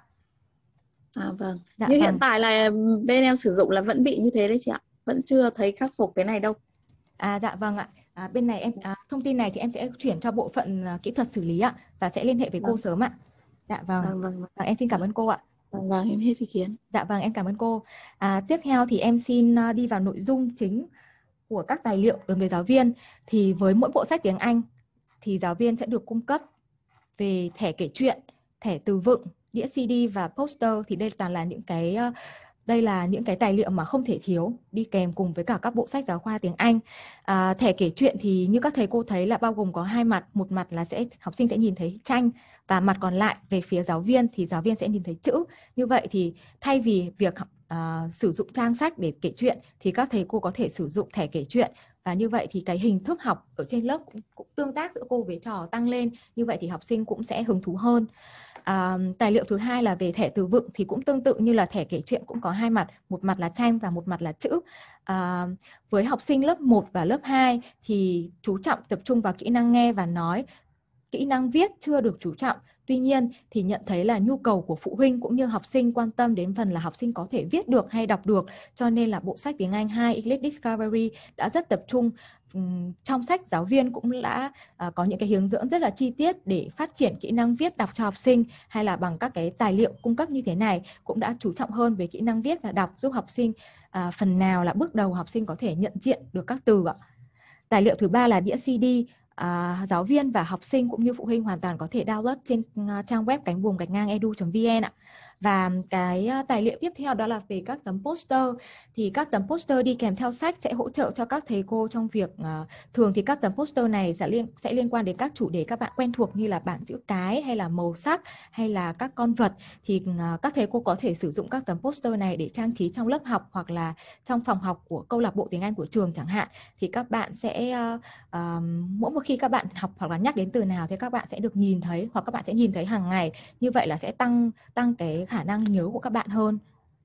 Speaker 19: Vâng.
Speaker 1: Dạ,
Speaker 19: như
Speaker 1: vâng.
Speaker 19: hiện tại là bên em sử dụng là vẫn bị như thế đấy chị ạ. Vẫn chưa thấy khắc phục cái này đâu.
Speaker 1: Dạ vâng ạ. Bên này em thông tin này thì em sẽ chuyển cho bộ phận kỹ thuật xử lý ạ và sẽ liên hệ với cô sớm ạ. Dạ vâng.
Speaker 19: Vâng.
Speaker 1: Em xin cảm ơn cô ạ.
Speaker 19: Vâng, em hết ý kiến.
Speaker 1: Dạ vâng, em cảm ơn cô. Tiếp theo thì em xin đi vào nội dung chính của các tài liệu từ người giáo viên. Thì với mỗi bộ sách tiếng Anh thì giáo viên sẽ được cung cấp về thẻ kể chuyện, thẻ từ vựng, đĩa CD và poster. Thì đây toàn là những cái tài liệu mà không thể thiếu đi kèm cùng với cả các bộ sách giáo khoa tiếng Anh. Thẻ kể chuyện thì như các thầy cô thấy là bao gồm có hai mặt. Một mặt là học sinh sẽ nhìn thấy tranh và mặt còn lại về phía giáo viên thì giáo viên sẽ nhìn thấy chữ. Như vậy thì thay vì việc sử dụng trang sách để kể chuyện thì các thầy cô có thể sử dụng thẻ kể chuyện. Và như vậy thì cái hình thức học ở trên lớp cũng tương tác giữa cô với trò tăng lên. Như vậy thì học sinh cũng sẽ hứng thú hơn. Tài liệu thứ hai là về thẻ từ vựng thì cũng tương tự như là thẻ kể chuyện, cũng có hai mặt. Một mặt là tranh và một mặt là chữ. Với học sinh lớp 1 và lớp 2 thì chú trọng tập trung vào kỹ năng nghe và nói. Kỹ năng viết chưa được chú trọng. Tuy nhiên thì nhận thấy là nhu cầu của phụ huynh cũng như học sinh quan tâm đến phần là học sinh có thể viết được hay đọc được. Cho nên là bộ sách tiếng Anh 2 English Discovery đã rất tập trung. Trong sách giáo viên cũng đã có những cái hướng dẫn rất là chi tiết để phát triển kỹ năng viết đọc cho học sinh, hay là bằng các cái tài liệu cung cấp như thế này cũng đã chú trọng hơn về kỹ năng viết và đọc, giúp học sinh phần nào là bước đầu học sinh có thể nhận diện được các từ ạ. Tài liệu thứ ba là đĩa CD. Giáo viên và học sinh cũng như phụ huynh hoàn toàn có thể download trên trang web cánh buồm-edu.vn ạ. Và cái tài liệu tiếp theo đó là về các tấm poster. Thì các tấm poster đi kèm theo sách sẽ hỗ trợ cho các thầy cô trong việc thường thì các tấm poster này sẽ liên quan đến các chủ đề các bạn quen thuộc như là bảng chữ cái hay là màu sắc hay là các con vật. Thì các thầy cô có thể sử dụng các tấm poster này để trang trí trong lớp học hoặc là trong phòng học của câu lạc bộ tiếng Anh của trường chẳng hạn. Thì các bạn sẽ mỗi một khi các bạn học hoặc là nhắc đến từ nào thì các bạn sẽ được nhìn thấy hoặc các bạn sẽ nhìn thấy hàng ngày. Như vậy là sẽ tăng cái khả năng nhớ của các bạn hơn.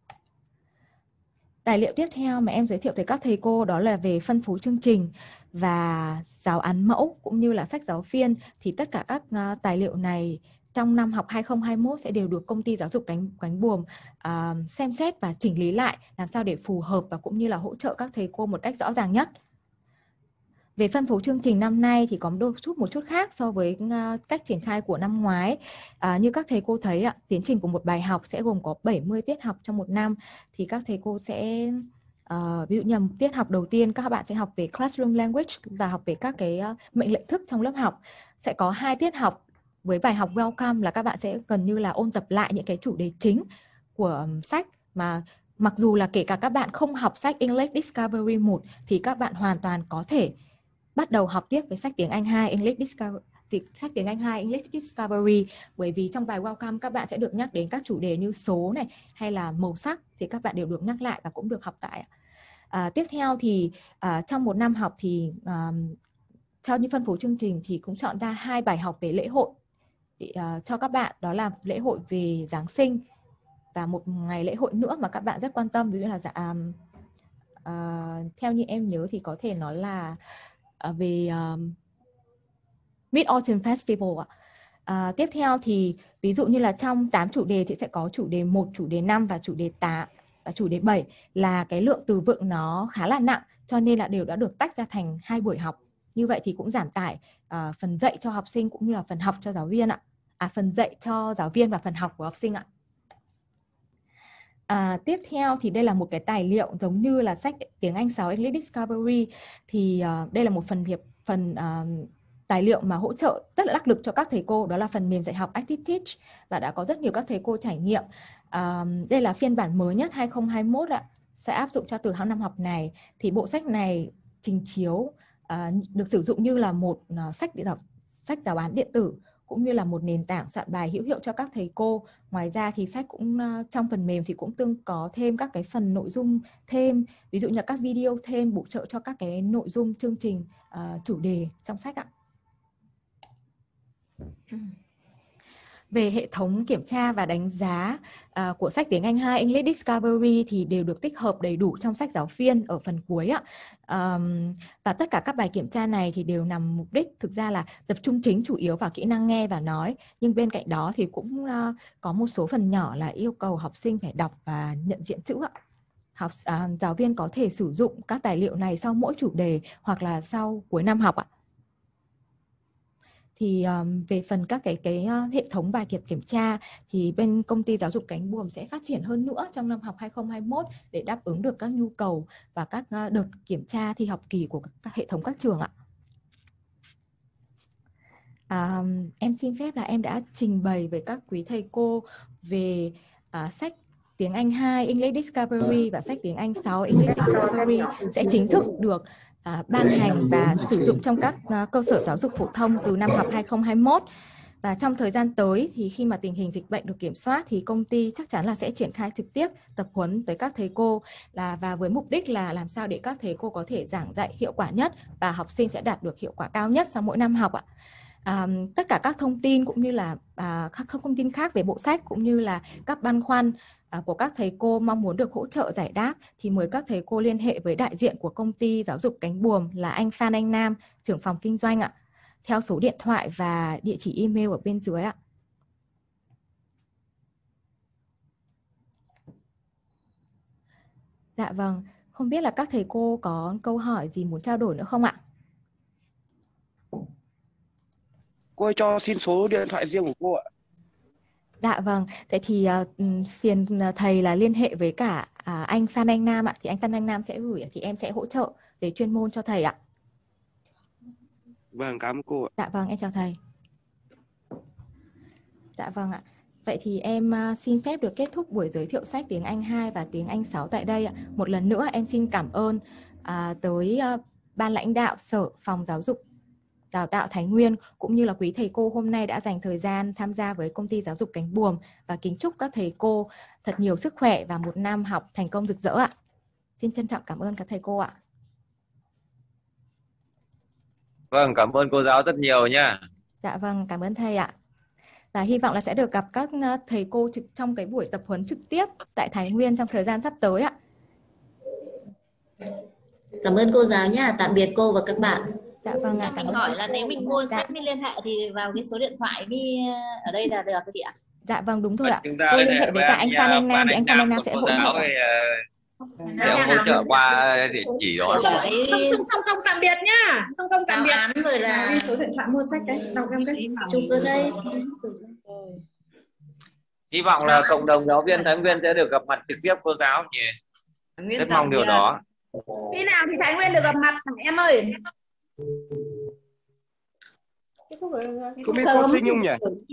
Speaker 1: Tài liệu tiếp theo mà em giới thiệu tới các thầy cô đó là về phân phối chương trình và giáo án mẫu cũng như là sách giáo viên. Thì tất cả các tài liệu này trong năm học 2021 sẽ đều được công ty giáo dục Cánh Buồm xem xét và chỉnh lý lại làm sao để phù hợp và cũng như là hỗ trợ các thầy cô một cách rõ ràng nhất. Về phân phối chương trình năm nay thì có một chút khác so với cách triển khai của năm ngoái. Như các thầy cô thấy, tiến trình của một bài học sẽ gồm có 70 tiết học trong một năm. Thì các thầy cô sẽ, ví dụ như tiết học đầu tiên các bạn sẽ học về classroom language và học về các cái mệnh lệnh thức trong lớp học. Sẽ có 2 tiết học với bài học welcome là các bạn sẽ gần như là ôn tập lại những cái chủ đề chính của sách mà mặc dù là kể cả các bạn không học sách English Discovery 1 thì các bạn hoàn toàn có thể bắt đầu học tiếp với sách tiếng Anh 2 sách tiếng Anh 2 English Discovery, bởi vì trong bài welcome các bạn sẽ được nhắc đến các chủ đề như số này hay là màu sắc thì các bạn đều được nhắc lại và cũng được học tại. Tiếp theo thì trong một năm học thì theo như phân phối chương trình thì cũng chọn ra 2 bài học về lễ hội để, cho các bạn, đó là lễ hội về Giáng sinh và một ngày lễ hội nữa mà các bạn rất quan tâm, ví dụ là theo như em nhớ thì có thể nói là về Mid-Autumn Festival. Tiếp theo thì ví dụ như là trong 8 chủ đề thì sẽ có chủ đề 1, chủ đề 5 và chủ đề 8 và chủ đề 7 là cái lượng từ vựng nó khá là nặng cho nên là đều đã được tách ra thành 2 buổi học. Như vậy thì cũng giảm tải phần dạy cho học sinh cũng như là phần học cho giáo viên ạ. Phần dạy cho giáo viên và phần học của học sinh ạ. Tiếp theo thì đây là một cái tài liệu giống như là sách tiếng Anh 6 English Discovery. Thì đây là một phần tài liệu mà hỗ trợ rất là đắc lực cho các thầy cô, đó là phần mềm dạy học Active Teach và đã có rất nhiều các thầy cô trải nghiệm. Đây là phiên bản mới nhất 2021 ạ, sẽ áp dụng cho từ năm học này. Thì bộ sách này trình chiếu được sử dụng như là một sách giáo án điện tử cũng như là một nền tảng soạn bài hữu hiệu cho các thầy cô. Ngoài ra thì sách cũng trong phần mềm thì cũng có thêm các cái phần nội dung thêm, ví dụ như là các video thêm bổ trợ cho các cái nội dung chương trình chủ đề trong sách ạ. Về hệ thống kiểm tra và đánh giá của sách tiếng Anh 2 English Discovery thì đều được tích hợp đầy đủ trong sách giáo viên ở phần cuối ạ. Và tất cả các bài kiểm tra này thì đều nằm mục đích thực ra là tập trung chính chủ yếu vào kỹ năng nghe và nói. Nhưng bên cạnh đó thì cũng có một số phần nhỏ là yêu cầu học sinh phải đọc và nhận diện chữ ạ. Giáo viên có thể sử dụng các tài liệu này sau mỗi chủ đề hoặc là sau cuối năm học ạ. Thì về phần các cái hệ thống bài kiểm tra thì bên công ty giáo dục Cánh Buồm sẽ phát triển hơn nữa trong năm học 2021 để đáp ứng được các nhu cầu và các đợt kiểm tra thi học kỳ của các hệ thống các trường ạ. Em xin phép là em đã trình bày với các quý thầy cô về sách tiếng Anh 2 English Discovery và sách tiếng Anh 6 English Discovery sẽ chính thức được ban hành và sử dụng trong các cơ sở giáo dục phổ thông từ năm học 2021. Và trong thời gian tới thì khi mà tình hình dịch bệnh được kiểm soát thì công ty chắc chắn là sẽ triển khai trực tiếp tập huấn tới các thầy cô và với mục đích là làm sao để các thầy cô có thể giảng dạy hiệu quả nhất và học sinh sẽ đạt được hiệu quả cao nhất sau mỗi năm học ạ. Tất cả các thông tin cũng như là các thông tin khác về bộ sách cũng như là các băn khoăn của các thầy cô mong muốn được hỗ trợ giải đáp thì mời các thầy cô liên hệ với đại diện của công ty giáo dục Cánh Buồm là anh Phan Anh Nam, trưởng phòng kinh doanh ạ, theo số điện thoại và địa chỉ email ở bên dưới ạ. Dạ vâng, không biết là các thầy cô có câu hỏi gì muốn trao đổi nữa không ạ?
Speaker 7: Cô ơi, cho xin số điện thoại riêng của cô ạ.
Speaker 1: Dạ vâng, thế thì phiền thầy là liên hệ với cả anh Phan Anh Nam ạ. Thì anh Phan Anh Nam sẽ gửi thì em sẽ hỗ trợ về chuyên môn cho thầy ạ.
Speaker 7: Vâng, cảm ơn cô ạ.
Speaker 1: Dạ vâng, em chào thầy. Dạ vâng ạ. Vậy thì em xin phép được kết thúc buổi giới thiệu sách tiếng Anh 2 và tiếng Anh 6 tại đây ạ. Một lần nữa em xin cảm ơn tới ban lãnh đạo Sở Phòng Giáo dục Đào tạo Thái Nguyên cũng như là quý thầy cô hôm nay đã dành thời gian tham gia với công ty giáo dục Cánh Buồm, và kính chúc các thầy cô thật nhiều sức khỏe và một năm học thành công rực rỡ ạ. Xin trân trọng cảm ơn các thầy cô ạ.
Speaker 20: Vâng, cảm ơn cô giáo rất nhiều nha.
Speaker 1: Dạ vâng, cảm ơn thầy ạ. Và hy vọng là sẽ được gặp các thầy cô trong cái buổi tập huấn trực tiếp tại Thái Nguyên trong thời gian sắp tới ạ.
Speaker 11: Cảm ơn cô giáo nha, tạm biệt cô và các bạn.
Speaker 1: Dạ vâng ạ.
Speaker 11: Mình hỏi là nếu mình mua sách mới liên hệ thì vào cái số điện thoại ở đây là được chị ạ?
Speaker 1: Dạ vâng, đúng thôi ạ. Tôi liên hệ với cả anh Phan Anh Nam thì anh Phan Anh Nam sẽ hỗ trợ.
Speaker 20: Sẽ hỗ trợ qua địa chỉ đó.
Speaker 2: Xong công tạm biệt nhá. Xong công tạm biệt.
Speaker 11: Án rồi là
Speaker 2: số điện thoại mua sách đấy, đọc em đấy. Chụp ở đây.
Speaker 20: Hy vọng là cộng đồng giáo viên Thái Nguyên sẽ được gặp mặt trực tiếp cô giáo nhỉ. Rất mong điều đó.
Speaker 2: Khi nào thì Thái Nguyên được gặp mặt em ơi?
Speaker 7: Có biết cô Tinh Nhung nhỉ?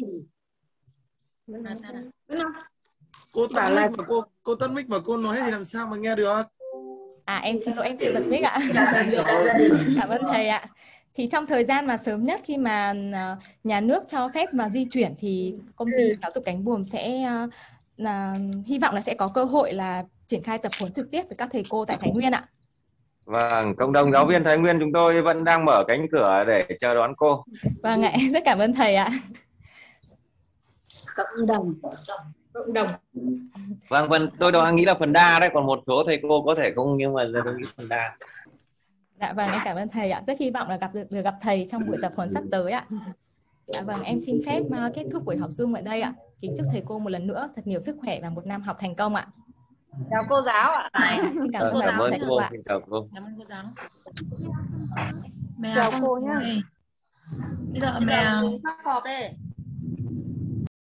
Speaker 21: Cô tắt mic mà cô tắt mic mà cô nói thì làm sao mà nghe được?
Speaker 1: Em xin lỗi, em chưa bật mic ạ. Cảm ơn thầy ạ. Thì trong thời gian mà sớm nhất khi mà nhà nước cho phép mà di chuyển thì công ty giáo dục Cánh Buồm sẽ hy vọng là sẽ có cơ hội là triển khai tập huấn trực tiếp với các thầy cô tại Thái Nguyên ạ.
Speaker 20: Vâng, cộng đồng giáo viên Thái Nguyên chúng tôi vẫn đang mở cánh cửa để chờ đón cô.
Speaker 1: Vâng ạ, rất cảm ơn thầy ạ.
Speaker 2: Cộng đồng.
Speaker 20: Vâng, tôi đang nghĩ là phần đa đấy, còn một số thầy cô có thể không, nhưng mà giờ tôi nghĩ phần đa.
Speaker 1: Dạ vâng, em cảm ơn thầy ạ. Rất hy vọng là được gặp thầy trong buổi tập huấn sắp tới ạ. Dạ vâng, em xin phép kết thúc buổi học Zoom ở đây ạ. Kính chúc thầy cô một lần nữa thật nhiều sức khỏe và một năm học thành công ạ.
Speaker 2: Chào cô giáo ạ.
Speaker 1: Xin cảm ơn
Speaker 20: Cảm ơn cô,
Speaker 1: ạ.
Speaker 20: xin chào cô.
Speaker 13: Cảm ơn cô giáo.
Speaker 10: Chào cô nhá.
Speaker 13: Bây giờ
Speaker 2: Bây giờ phát họp đây.